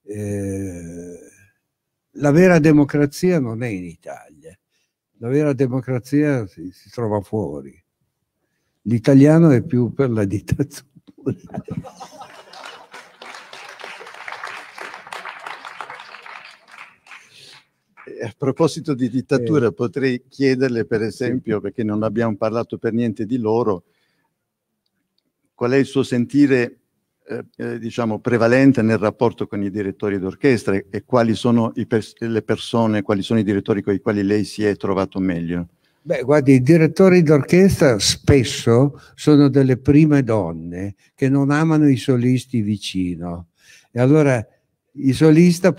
La vera democrazia non è in Italia. La vera democrazia si trova fuori. L'italiano è più per la dittatura. A proposito di dittatura, potrei chiederle, per esempio, perché non abbiamo parlato per niente di loro, qual è il suo sentire, diciamo, prevalente nel rapporto con i direttori d'orchestra e quali sono le persone, quali sono i direttori con i quali lei si è trovato meglio? Beh, guardi, i direttori d'orchestra spesso sono delle prime donne che non amano i solisti vicino. E allora il solista può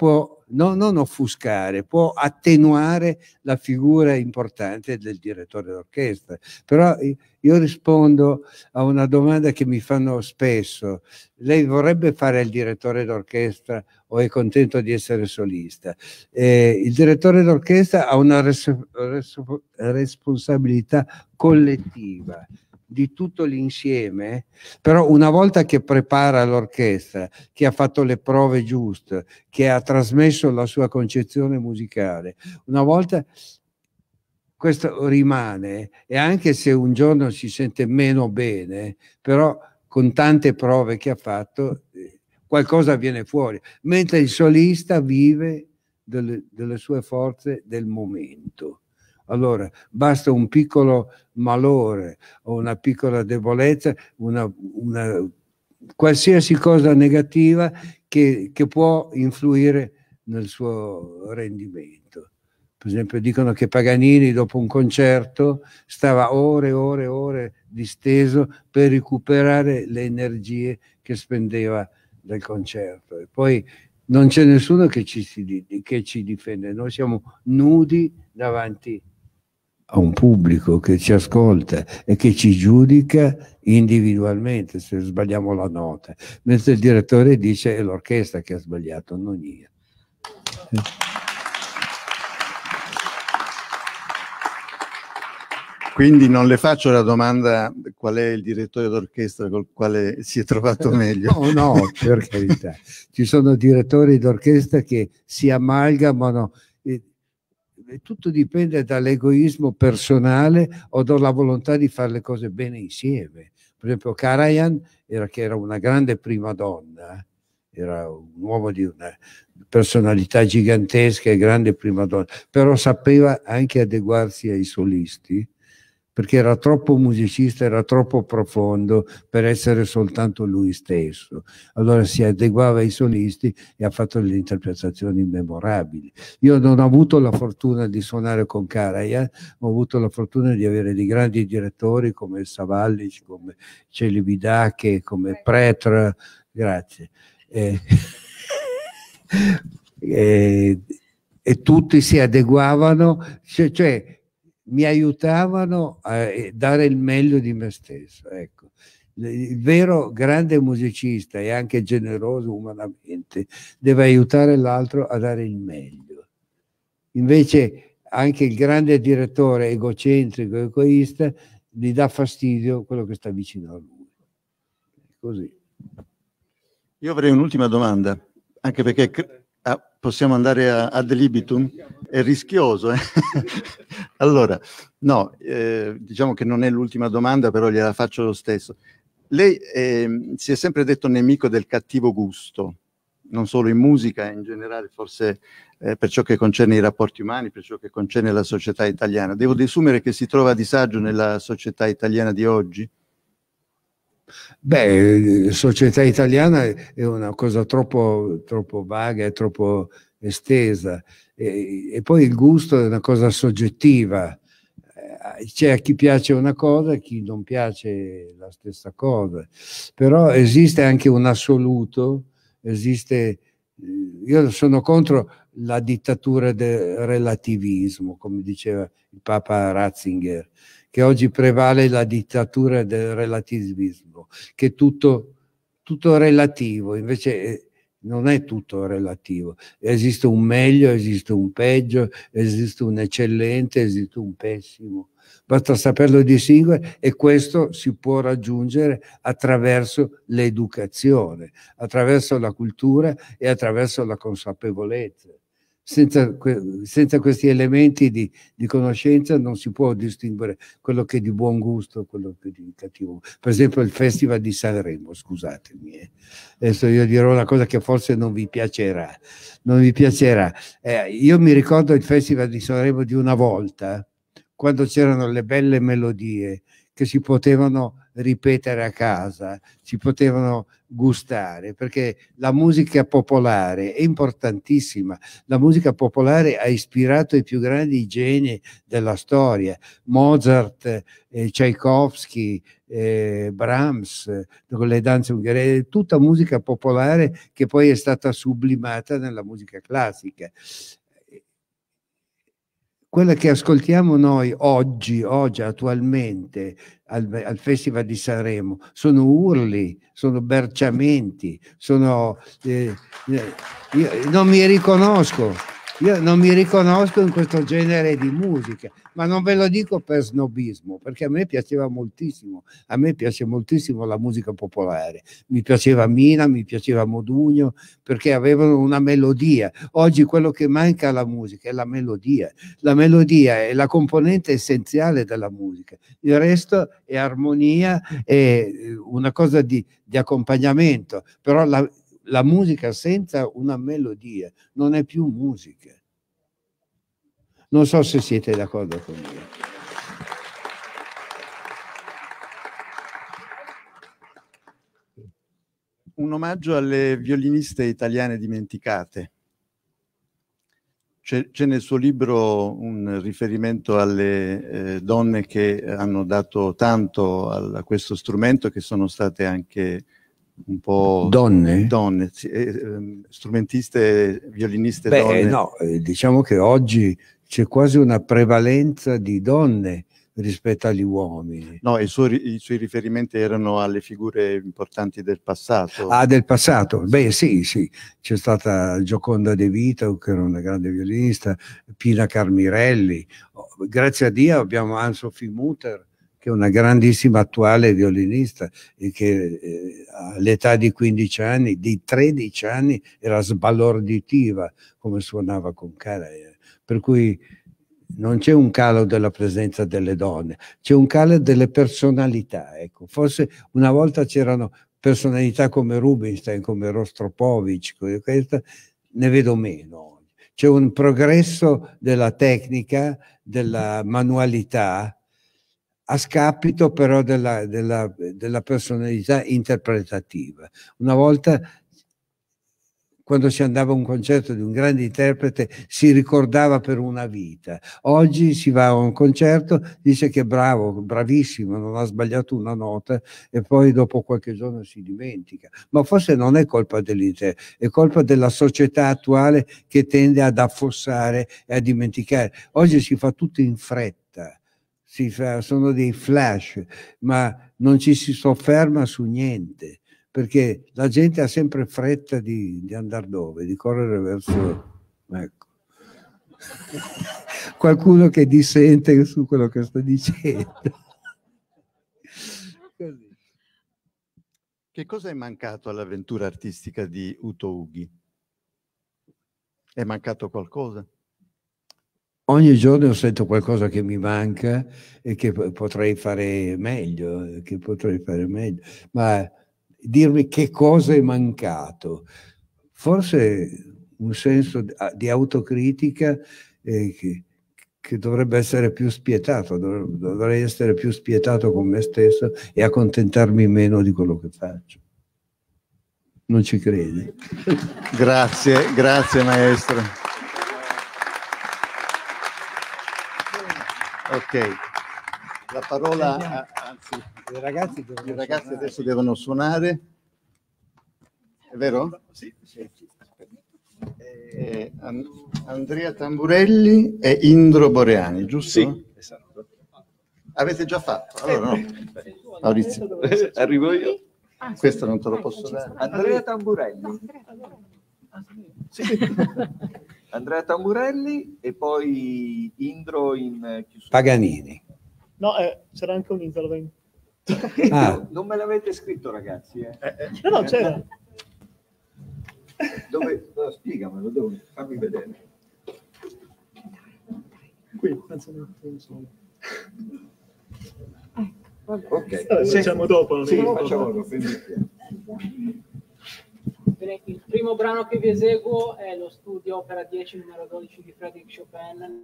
non offuscare, può attenuare la figura importante del direttore d'orchestra. Però io rispondo a una domanda che mi fanno spesso: lei vorrebbe fare il direttore d'orchestra o è contento di essere solista? Il direttore d'orchestra ha una responsabilità collettiva di tutto l'insieme, però una volta che prepara l'orchestra, che ha fatto le prove giuste, che ha trasmesso la sua concezione musicale, una volta questo rimane, e anche se un giorno si sente meno bene, però con tante prove che ha fatto qualcosa viene fuori, mentre il solista vive delle sue forze del momento. Allora basta un piccolo malore o una piccola debolezza, una qualsiasi cosa negativa che può influire nel suo rendimento. Per esempio dicono che Paganini dopo un concerto stava ore e ore e ore disteso per recuperare le energie che spendeva dal concerto, e poi non c'è nessuno che ci difende, noi siamo nudi davanti a un pubblico che ci ascolta e che ci giudica individualmente se sbagliamo la nota, mentre il direttore dice è l'orchestra che ha sbagliato, non io. Quindi non le faccio la domanda qual è il direttore d'orchestra col quale si è trovato meglio. No, per carità. Ci sono direttori d'orchestra che si amalgamano, tutto dipende dall'egoismo personale o dalla volontà di fare le cose bene insieme. Per esempio Karajan che era una grande prima donna, era un uomo di una personalità gigantesca e grande prima donna, però sapeva anche adeguarsi ai solisti, perché era troppo musicista, era troppo profondo per essere soltanto lui stesso. Allora si adeguava ai solisti e ha fatto delle interpretazioni memorabili. Io non ho avuto la fortuna di suonare con Karajan, ma ho avuto la fortuna di avere dei grandi direttori come Savallic, come Celibidache, come Pretra, grazie. E tutti si adeguavano, cioè mi aiutavano a dare il meglio di me stesso. Ecco. Il vero grande musicista e anche generoso umanamente deve aiutare l'altro a dare il meglio. Invece anche il grande direttore egocentrico, egoista, gli dà fastidio quello che sta vicino a lui. Così. Io avrei un'ultima domanda, anche perché possiamo andare ad libitum? È rischioso, eh? Allora, no, diciamo che non è l'ultima domanda, però gliela faccio lo stesso. Lei si è sempre detto nemico del cattivo gusto, non solo in musica, in generale, forse per ciò che concerne i rapporti umani, per ciò che concerne la società italiana. Devo desumere che si trova a disagio nella società italiana di oggi? Beh, società italiana è una cosa troppo vaga e troppo estesa, e poi il gusto è una cosa soggettiva. C'è a chi piace una cosa e a chi non piace la stessa cosa, però esiste anche un assoluto, io sono contro la dittatura del relativismo, come diceva il Papa Ratzinger, che oggi prevale la dittatura del relativismo, che è tutto relativo, invece non è tutto relativo, esiste un meglio, esiste un peggio, esiste un eccellente, esiste un pessimo, basta saperlo distinguere, e questo si può raggiungere attraverso l'educazione, attraverso la cultura e attraverso la consapevolezza. Senza questi elementi di conoscenza non si può distinguere quello che è di buon gusto, quello che è di cattivo. Per esempio il Festival di Sanremo, scusatemi. Adesso io dirò una cosa che forse non vi piacerà. Io mi ricordo il Festival di Sanremo di una volta, quando c'erano le belle melodie che si potevano ripetere a casa, si potevano gustare, perché la musica popolare è importantissima. La musica popolare ha ispirato i più grandi geni della storia, Mozart, Tchaikovsky, Brahms, con le danze ungheresi, tutta musica popolare che poi è stata sublimata nella musica classica. Quella che ascoltiamo noi oggi attualmente al Festival di Sanremo sono urli, sono berciamenti, sono io non mi riconosco in questo genere di musica, ma non ve lo dico per snobismo, perché a me piaceva moltissimo, a me piace moltissimo la musica popolare, mi piaceva Mina, mi piaceva Modugno, perché avevano una melodia. Oggi quello che manca alla musica è la melodia è la componente essenziale della musica, il resto è armonia, è una cosa di accompagnamento, però la musica senza una melodia non è più musica. Non so se siete d'accordo con me. Un omaggio alle violiniste italiane dimenticate. C'è nel suo libro un riferimento alle donne che hanno dato tanto a questo strumento, che sono state anche un po' donne, sì, strumentiste, violiniste donne. No, diciamo che oggi c'è quasi una prevalenza di donne rispetto agli uomini. No, i suoi riferimenti erano alle figure importanti del passato. Ah, del passato? Beh, sì, c'è stata Gioconda De Vito, che era una grande violinista, Pina Carmirelli. Grazie a Dio abbiamo Anne-Sophie Mutter, che è una grandissima attuale violinista e che all'età di 15 anni, di 13 anni, era sbalorditiva come suonava con Karajan. Per cui non c'è un calo della presenza delle donne, c'è un calo delle personalità. Ecco. Forse una volta c'erano personalità come Rubinstein, come Rostropovich, questa ne vedo meno. C'è un progresso della tecnica, della manualità, a scapito però della personalità interpretativa. Una volta, quando si andava a un concerto di un grande interprete, si ricordava per una vita. Oggi si va a un concerto, dice che è bravo, bravissimo, non ha sbagliato una nota, e poi dopo qualche giorno si dimentica. Ma forse non è colpa dell'interprete, è colpa della società attuale che tende ad affossare e a dimenticare. Oggi si fa tutto in fretta, sono dei flash, ma non ci si sofferma su niente, perché la gente ha sempre fretta di andare dove? Di correre verso... Ecco. Qualcuno che dissente su quello che sto dicendo. Così. Che cosa è mancato all'avventura artistica di Uto Ughi? È mancato qualcosa? Ogni giorno sento qualcosa che mi manca e che potrei fare meglio, ma dirmi che cosa è mancato, forse un senso di autocritica che dovrebbe essere più spietato, dovrei essere più spietato con me stesso e accontentarmi meno di quello che faccio. Non ci credi? Grazie maestro. Ok, la parola, anzi, i ragazzi adesso devono suonare, è vero? Sì. Andrea Tamburelli e Indro Boreani, giusto? Sì, esatto. Avete già fatto? Allora no. Maurizio. Arrivo io. Questo non te lo posso dare. Andrea Tamburelli. Sì. Andrea Tamburelli e poi Indro in chiusura. Paganini. No, c'era anche un intervento. Non me l'avete scritto, ragazzi. No, c'era. Dove? Spiegamelo, fammi vedere. Qui, penso non so. Ok. Facciamo dopo. Sì, facciamo dopo. Il primo brano che vi eseguo è lo studio opera 10 numero 12 di Frédéric Chopin.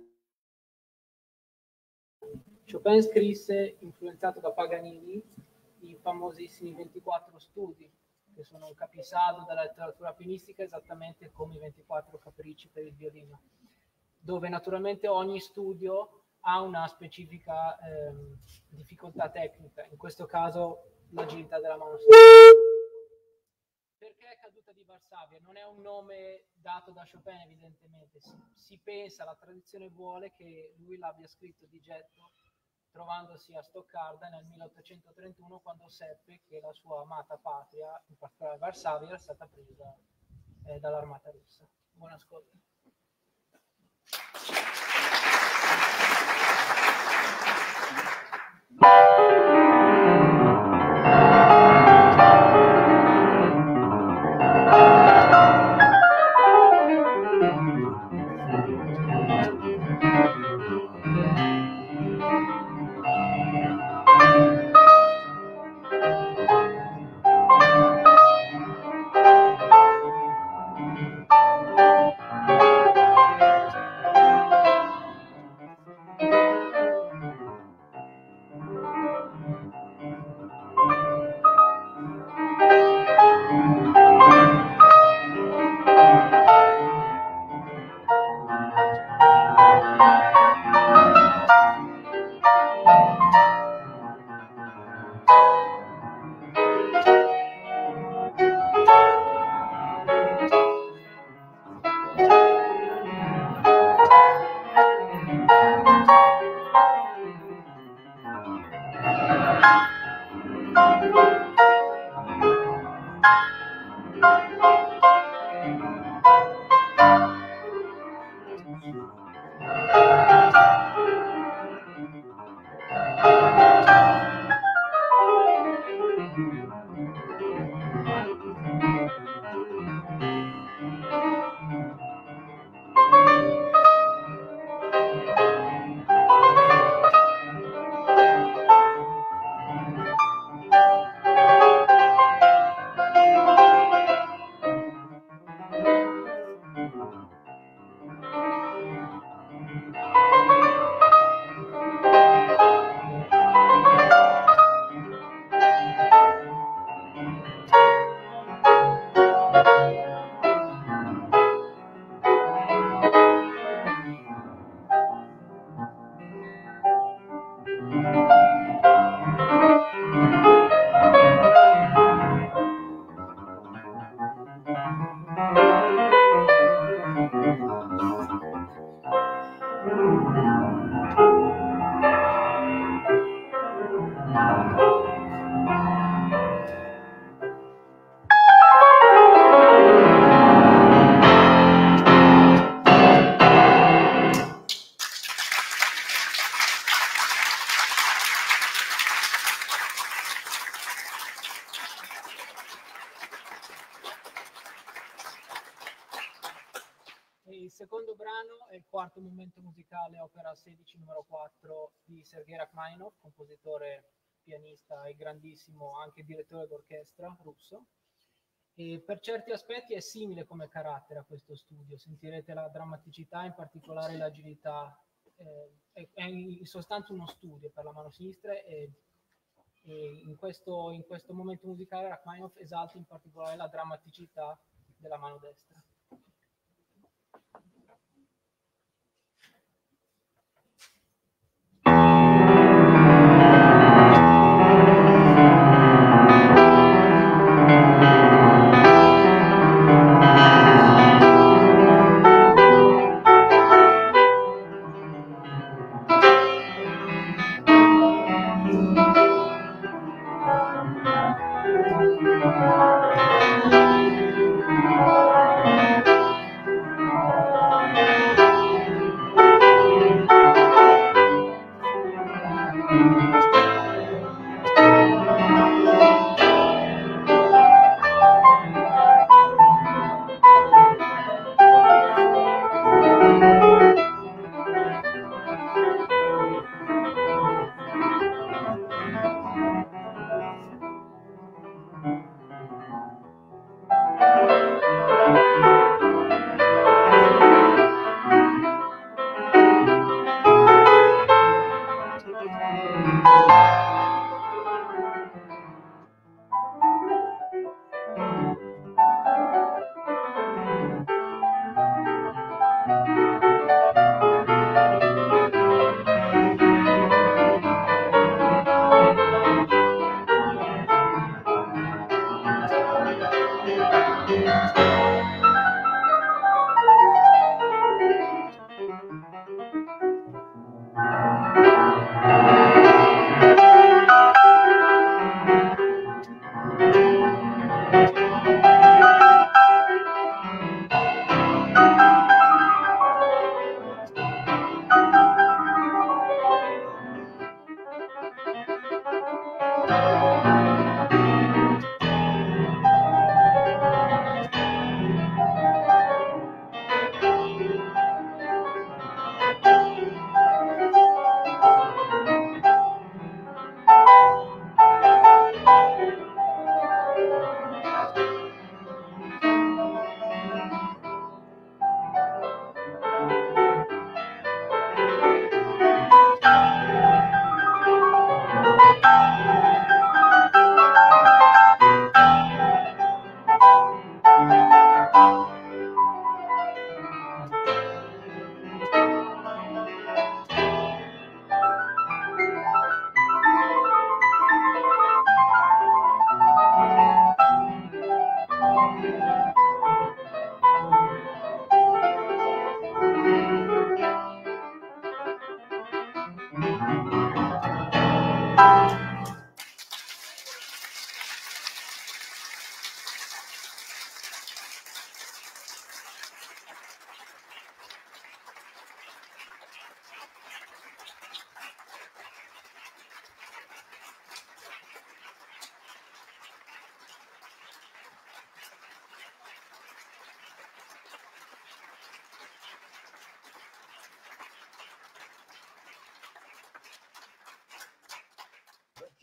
Chopin scrisse, influenzato da Paganini, i famosissimi 24 studi, che sono un capisaldo della letteratura pianistica, esattamente come i 24 capricci per il violino, dove naturalmente ogni studio ha una specifica difficoltà tecnica, in questo caso l'agilità della mano sinistra. Perché è caduta di Varsavia? Non è un nome dato da Chopin evidentemente, si pensa, la tradizione vuole che lui l'abbia scritto di getto trovandosi a Stoccarda nel 1831 quando seppe che la sua amata patria, in particolare Varsavia, era stata presa dall'armata russa. Buon ascolto. Il secondo brano è il quarto momento musicale, opera 16 numero 4 di Sergei Rachmaninov, compositore, pianista e grandissimo anche direttore d'orchestra russo. E per certi aspetti è simile come carattere a questo studio, sentirete la drammaticità, in particolare l'agilità, è in sostanza uno studio per la mano sinistra e in questo momento musicale Rachmaninov esalta in particolare la drammaticità della mano destra.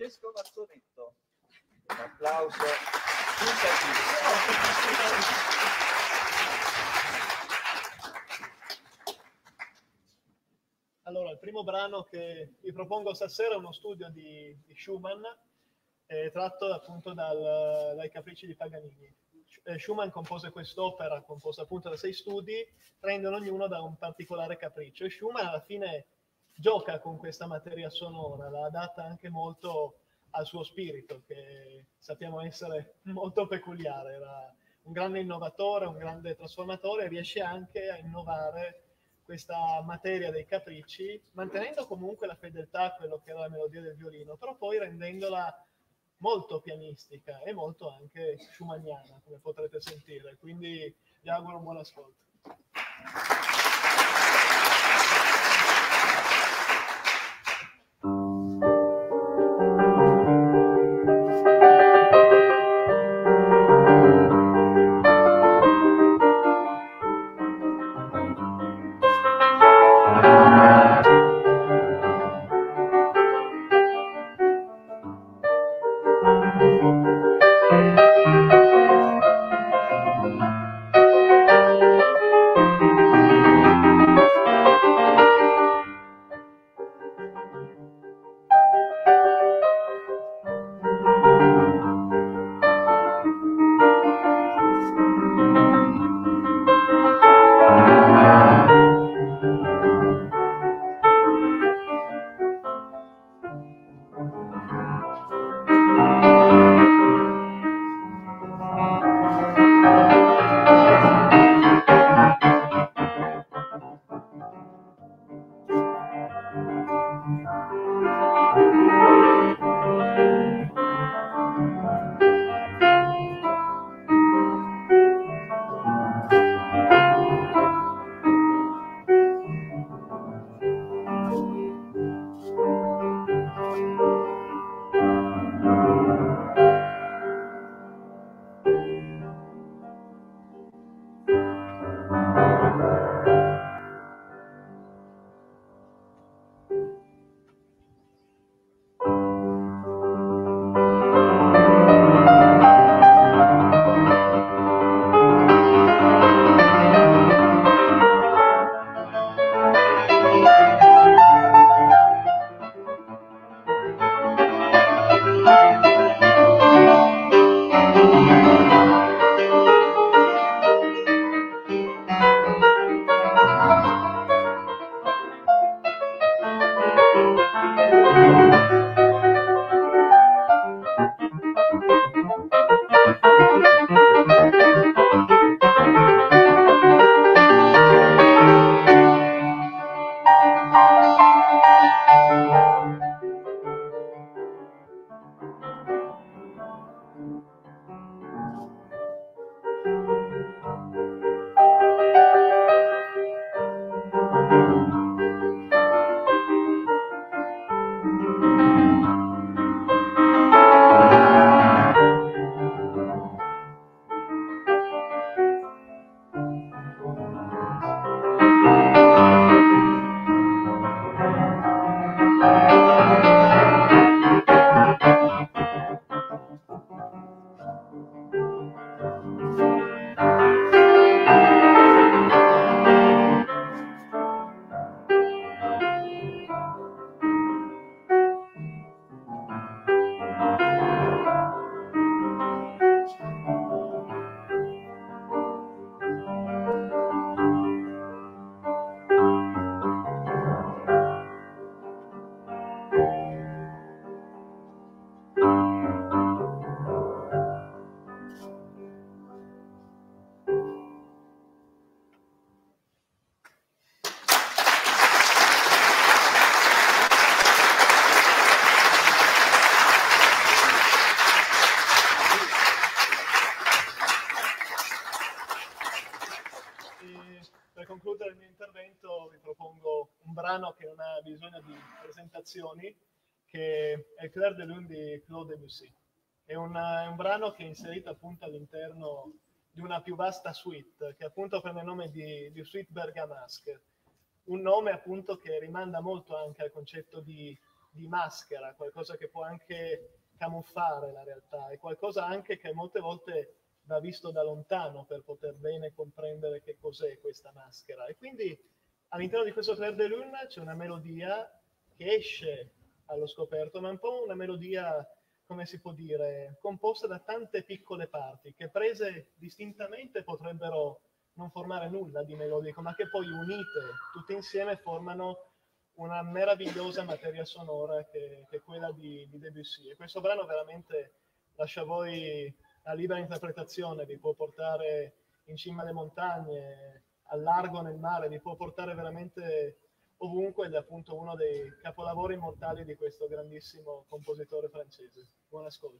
Francesco Mazzonetto. Un applauso. Allora, il primo brano che vi propongo stasera è uno studio di Schumann, tratto appunto dai Capricci di Paganini. Schumann compose quest'opera, composta appunto da 6 studi, prendono ognuno da un particolare capriccio. E Schumann alla fine gioca con questa materia sonora, la adatta anche molto al suo spirito, che sappiamo essere molto peculiare. Era un grande innovatore, un grande trasformatore, e riesce anche a innovare questa materia dei capricci, mantenendo comunque la fedeltà a quello che era la melodia del violino, però poi rendendola molto pianistica e molto anche schumanniana, come potrete sentire. Quindi vi auguro un buon ascolto. concludere il mio intervento vi propongo un brano che non ha bisogno di presentazioni, che è Clair de Lune di Claude Debussy. È un brano che è inserito appunto all'interno di una più vasta suite, che appunto prende il nome di Suite Bergamasque, un nome appunto che rimanda molto anche al concetto di di maschera, qualcosa che può anche camuffare la realtà, è qualcosa anche che molte volte va visto da lontano per poter bene comprendere che cos'è questa maschera. E quindi all'interno di questo Clair de Lune c'è una melodia che esce allo scoperto, ma è un po' una melodia, come si può dire, composta da tante piccole parti, che prese distintamente potrebbero non formare nulla di melodico, ma che poi unite tutte insieme formano una meravigliosa materia sonora che è quella di Debussy. E questo brano veramente lascia a voi la libera interpretazione, vi può portare in cima alle montagne, al largo nel mare, vi può portare veramente ovunque, ed è appunto uno dei capolavori immortali di questo grandissimo compositore francese. Buon ascolto.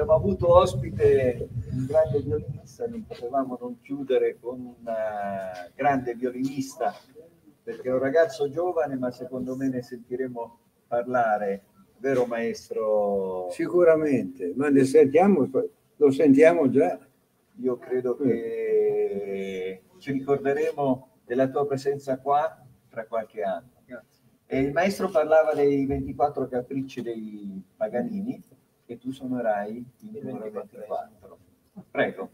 abbiamo avuto ospite un grande violinista, non potevamo non chiudere con un grande violinista, perché è un ragazzo giovane, ma secondo me ne sentiremo parlare, vero maestro? Sicuramente, ma ne sentiamo, lo sentiamo già. Io credo che ci ricorderemo della tua presenza qua tra qualche anno. Grazie. E il maestro parlava dei 24 capricci dei Paganini e tu suonerai il numero 24. Prego.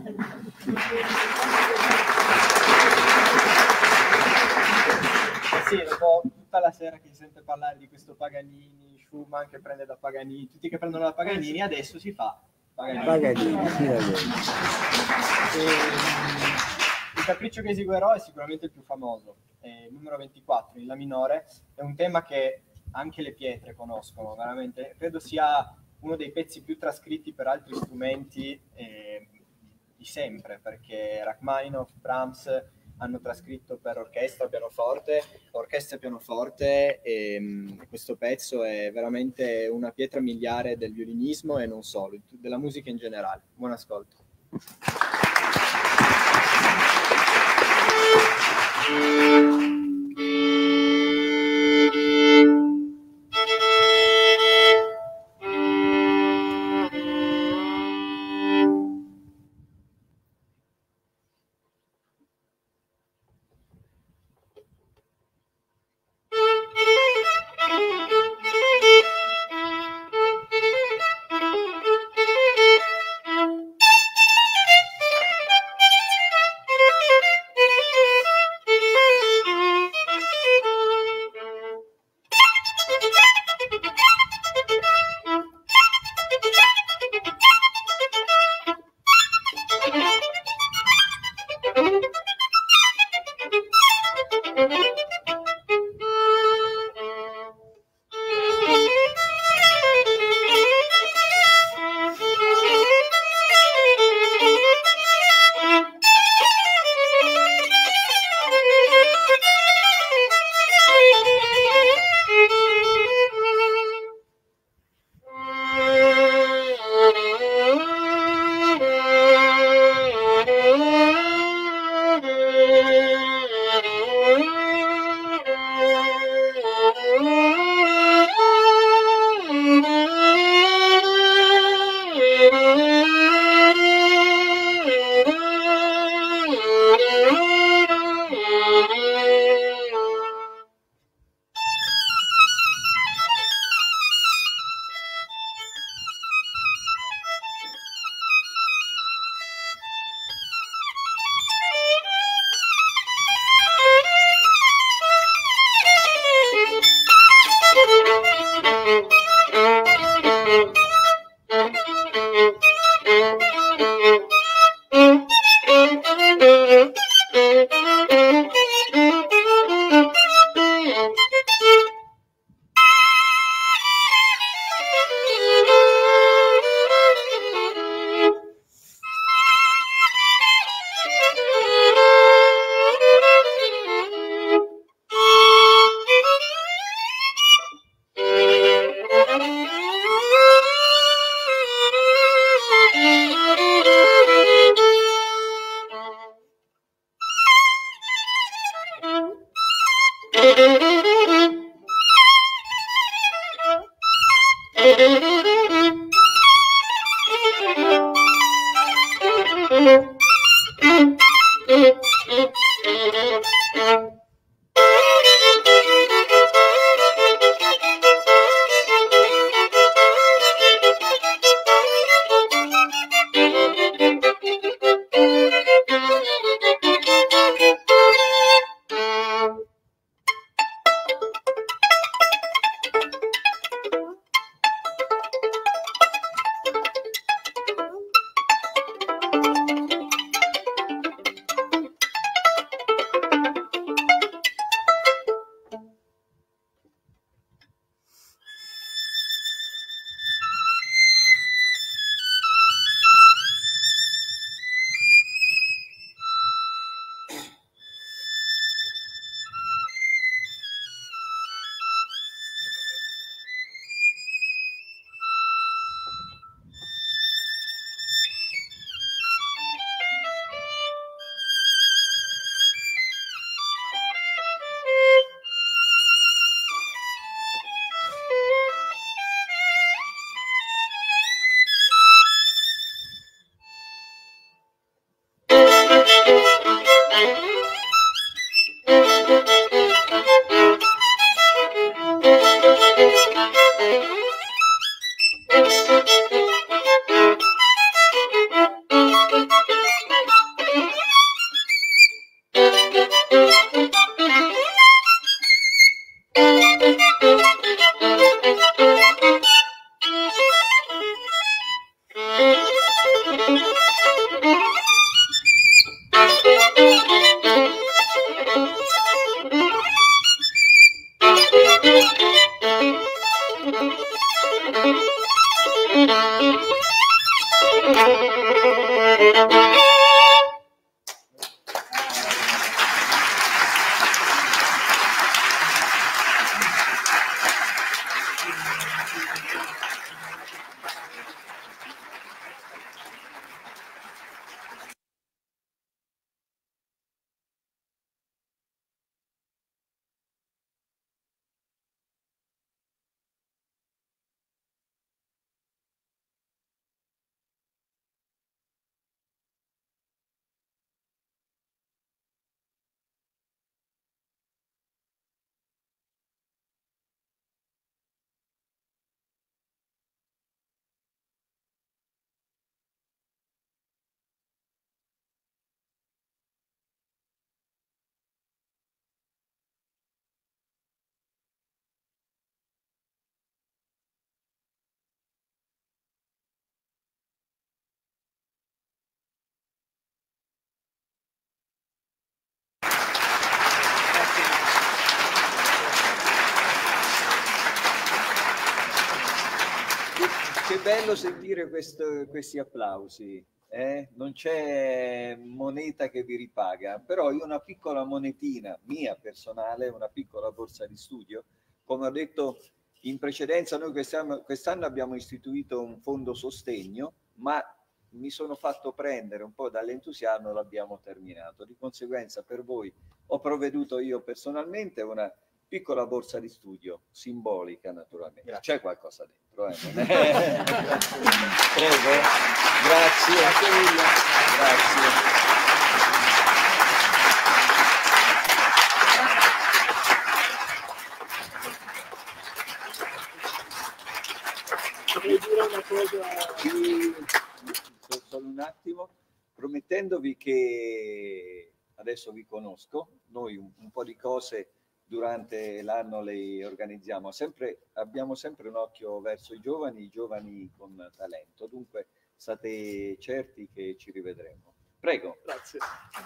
Sì, dopo tutta la sera che si sente parlare di questo Paganini, Schumann che prende da Paganini, tutti che prendono da Paganini, adesso si fa Paganini. Sì, Il capriccio che eseguirò è sicuramente il più famoso, è il numero 24 in La minore, è un tema che anche le pietre conoscono, veramente, credo sia uno dei pezzi più trascritti per altri strumenti di sempre, perché Rachmaninoff, Brahms hanno trascritto per orchestra e pianoforte e questo pezzo è veramente una pietra miliare del violinismo e non solo, della musica in generale. Buon ascolto. bello sentire questi applausi. Non c'è moneta che vi ripaga, però io una piccola monetina mia personale, una piccola borsa di studio, come ho detto in precedenza, noi quest'anno abbiamo istituito un fondo sostegno, ma mi sono fatto prendere un po' dall'entusiasmo e l'abbiamo terminato. Di conseguenza per voi ho provveduto io personalmente una piccola borsa di studio, simbolica naturalmente. C'è qualcosa dentro. Non è... Prego. Grazie. Grazie. Potrei dire una cosa... Solo un attimo, promettendovi che adesso vi conosco, noi un po' di cose durante l'anno le organizziamo, abbiamo sempre un occhio verso i giovani con talento, dunque state certi che ci rivedremo. Prego. Grazie.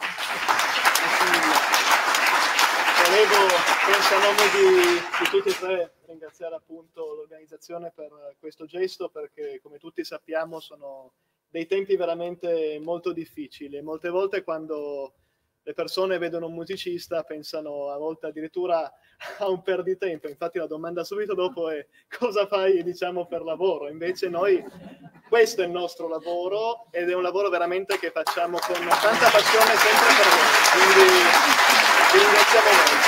Volevo, penso a nome di tutti e tre, ringraziare appunto l'organizzazione per questo gesto, perché come tutti sappiamo sono dei tempi veramente molto difficili e molte volte quando le persone vedono un musicista pensano a volte addirittura a un perditempo. Infatti la domanda subito dopo è: cosa fai, diciamo, per lavoro? Invece noi, questo è il nostro lavoro ed è un lavoro veramente che facciamo con tanta passione sempre per voi, quindi vi ringraziamo molto.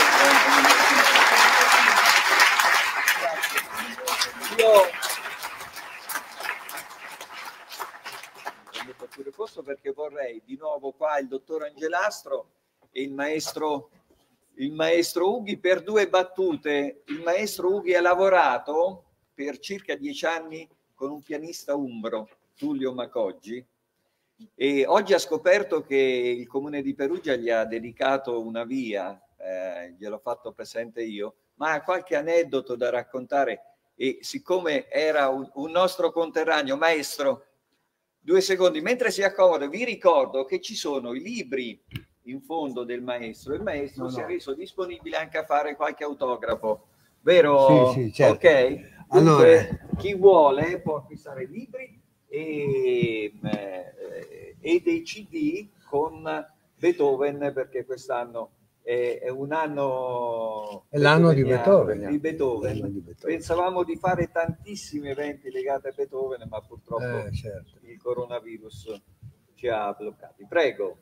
Perché vorrei di nuovo qua il dottor Angelastro e il maestro Ughi per 2 battute. Il maestro Ughi ha lavorato per circa 10 anni con un pianista umbro, Tullio Macoggi, e oggi ha scoperto che il comune di Perugia gli ha dedicato una via, gliel'ho fatto presente io, ma ha qualche aneddoto da raccontare e siccome era un nostro conterraneo. Maestro, 2 secondi, mentre si accomoda, vi ricordo che ci sono i libri in fondo del maestro. Il maestro si è reso disponibile anche a fare qualche autografo, vero? Sì, certo. Ok? Dunque, allora, chi vuole può acquistare libri e dei CD con Beethoven, perché quest'anno è un anno... È l'anno di Beethoven. Beethoven. Pensavamo di fare tantissimi eventi legati a Beethoven, ma purtroppo certo, il coronavirus ci ha bloccati. Prego.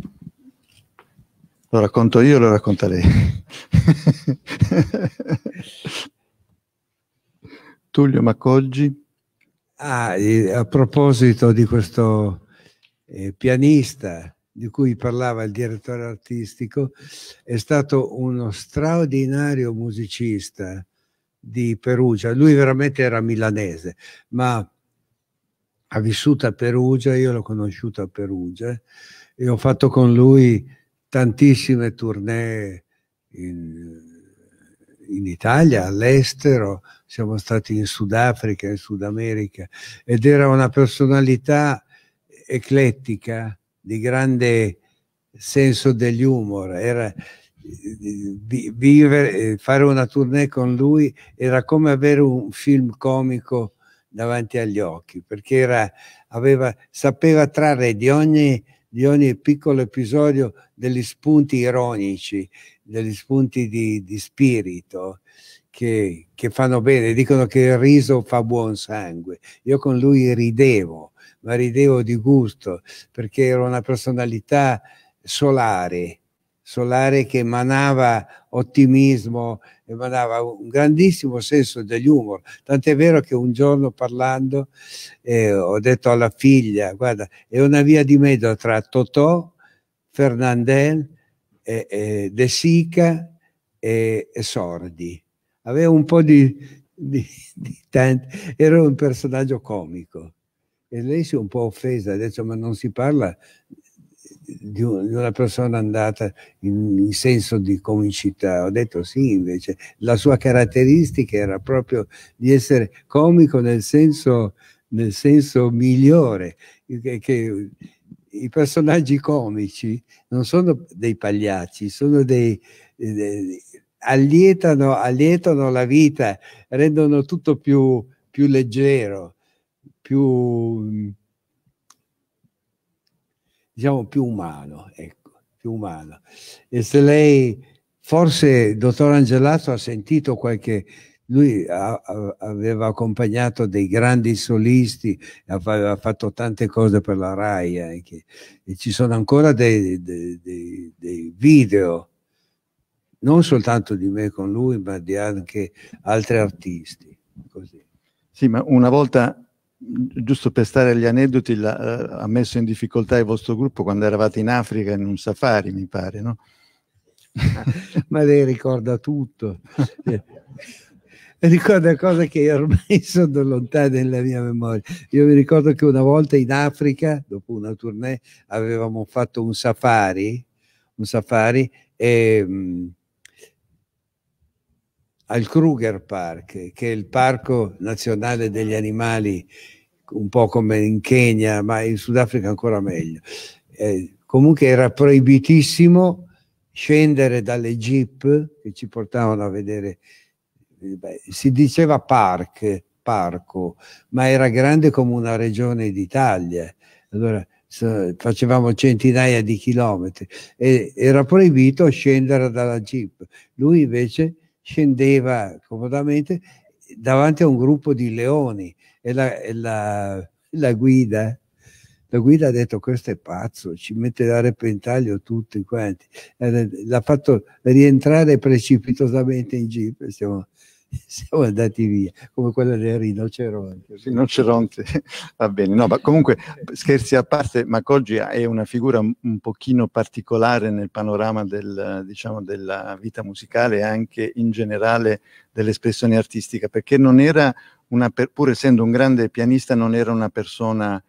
Lo racconto io o lo racconta lei? Tullio Macoggi. A proposito di questo pianista di cui parlava il direttore artistico, è stato uno straordinario musicista di Perugia. Lui veramente era milanese, ma ha vissuto a Perugia, io l'ho conosciuto a Perugia e ho fatto con lui tantissime tournée in Italia, all'estero, siamo stati in Sudafrica, in Sud America, ed era una personalità eclettica, di grande senso degli humor. Era fare una tournée con lui era come avere un film comico davanti agli occhi, perché sapeva trarre di ogni piccolo episodio degli spunti ironici, degli spunti di spirito che fanno bene. Dicono che il riso fa buon sangue. Io con lui ridevo, ma ridevo di gusto, perché era una personalità solare che emanava ottimismo, emanava un grandissimo senso dell'umor. Tant'è vero che un giorno parlando ho detto alla figlia: guarda, è una via di mezzo tra Totò, Fernandel, De Sica e Sordi. Aveva un po' era un personaggio comico. E lei si è un po' offesa, ha detto: ma non si parla di una persona andata in senso di comicità. Ho detto sì, invece la sua caratteristica era proprio di essere comico nel senso migliore, che i personaggi comici non sono dei pagliacci, sono allietano la vita, rendono tutto più leggero, diciamo, più umano, ecco, più umano. E se lei, forse il dottor Angelato ha sentito lui aveva accompagnato dei grandi solisti, aveva fatto tante cose per la RAI anche, e ci sono ancora dei video, non soltanto di me con lui, ma di anche altri artisti. Così. Sì, ma una volta, giusto per stare agli aneddoti, ha messo in difficoltà il vostro gruppo quando eravate in Africa in un safari, mi pare, no? Ma lei ricorda tutto. Ricorda cose che ormai sono lontane nella mia memoria. Io mi ricordo che una volta in Africa, dopo una tournée, avevamo fatto un safari al Kruger Park, che è il parco nazionale degli animali, un po' come in Kenya, ma in Sudafrica ancora meglio. Comunque era proibitissimo scendere dalle jeep che ci portavano a vedere, si diceva parco, ma era grande come una regione d'Italia. Allora facevamo centinaia di chilometri e era proibito scendere dalla jeep. Lui invece scendeva comodamente davanti a un gruppo di leoni e la guida ha detto: questo è pazzo, ci mette a repentaglio tutti quanti. L'ha fatto rientrare precipitosamente in jeep e siamo andati via, come quella del rinoceronte. Il rinoceronte, va bene. No, ma comunque, scherzi a parte, Macoggi è una figura un pochino particolare nel panorama diciamo, della vita musicale e anche in generale dell'espressione artistica, perché non era pur essendo un grande pianista, non era una persona...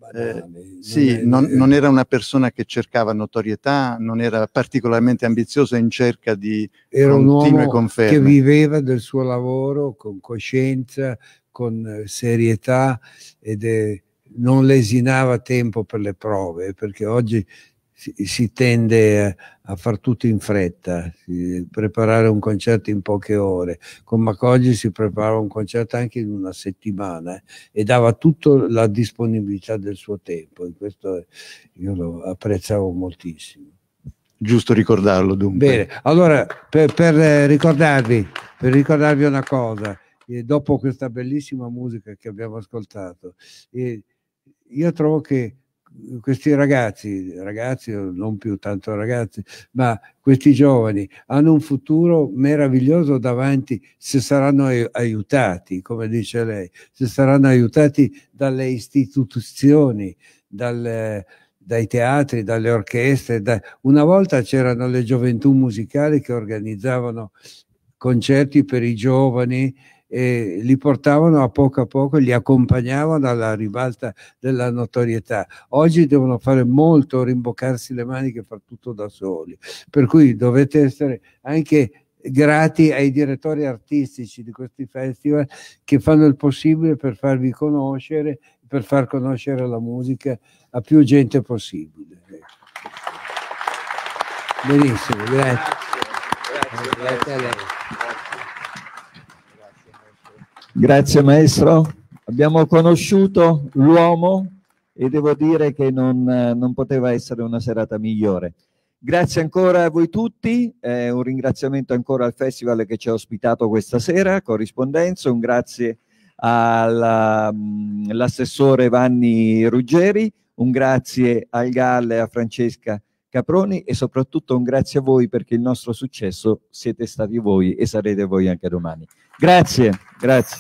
non era una persona che cercava notorietà, non era particolarmente ambizioso in cerca di continue conferme. Che viveva del suo lavoro con coscienza, con serietà, non lesinava tempo per le prove, perché oggi si tende a far tutto in fretta, preparare un concerto in poche ore. Con Macoggi si preparava un concerto anche in una settimana e dava tutta la disponibilità del suo tempo, e questo io lo apprezzavo moltissimo. Giusto ricordarlo, dunque. Bene, allora per ricordarvi una cosa, dopo questa bellissima musica che abbiamo ascoltato, io trovo che questi ragazzi, non più tanto ragazzi, ma questi giovani hanno un futuro meraviglioso davanti, se saranno aiutati, come dice lei, se saranno aiutati dalle istituzioni, dai teatri, dalle orchestre. Una volta c'erano le gioventù musicali che organizzavano concerti per i giovani e li portavano a poco, li accompagnavano alla ribalta della notorietà. Oggi devono fare molto, rimboccarsi le maniche e far tutto da soli, per cui dovete essere anche grati ai direttori artistici di questi festival che fanno il possibile per farvi conoscere, per far conoscere la musica a più gente possibile. Benissimo, grazie. Grazie a lei. Grazie maestro, abbiamo conosciuto l'uomo e devo dire che non poteva essere una serata migliore. Grazie ancora a voi tutti, un ringraziamento ancora al festival che ci ha ospitato questa sera, Corrispondenza, un grazie all'assessore Vanni Ruggeri, un grazie al GAL e a Francesca Caproni e soprattutto un grazie a voi, perché il nostro successo siete stati voi e sarete voi anche domani. Grazie, grazie.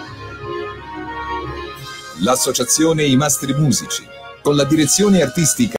L'associazione I Mastri Musici, con la direzione artistica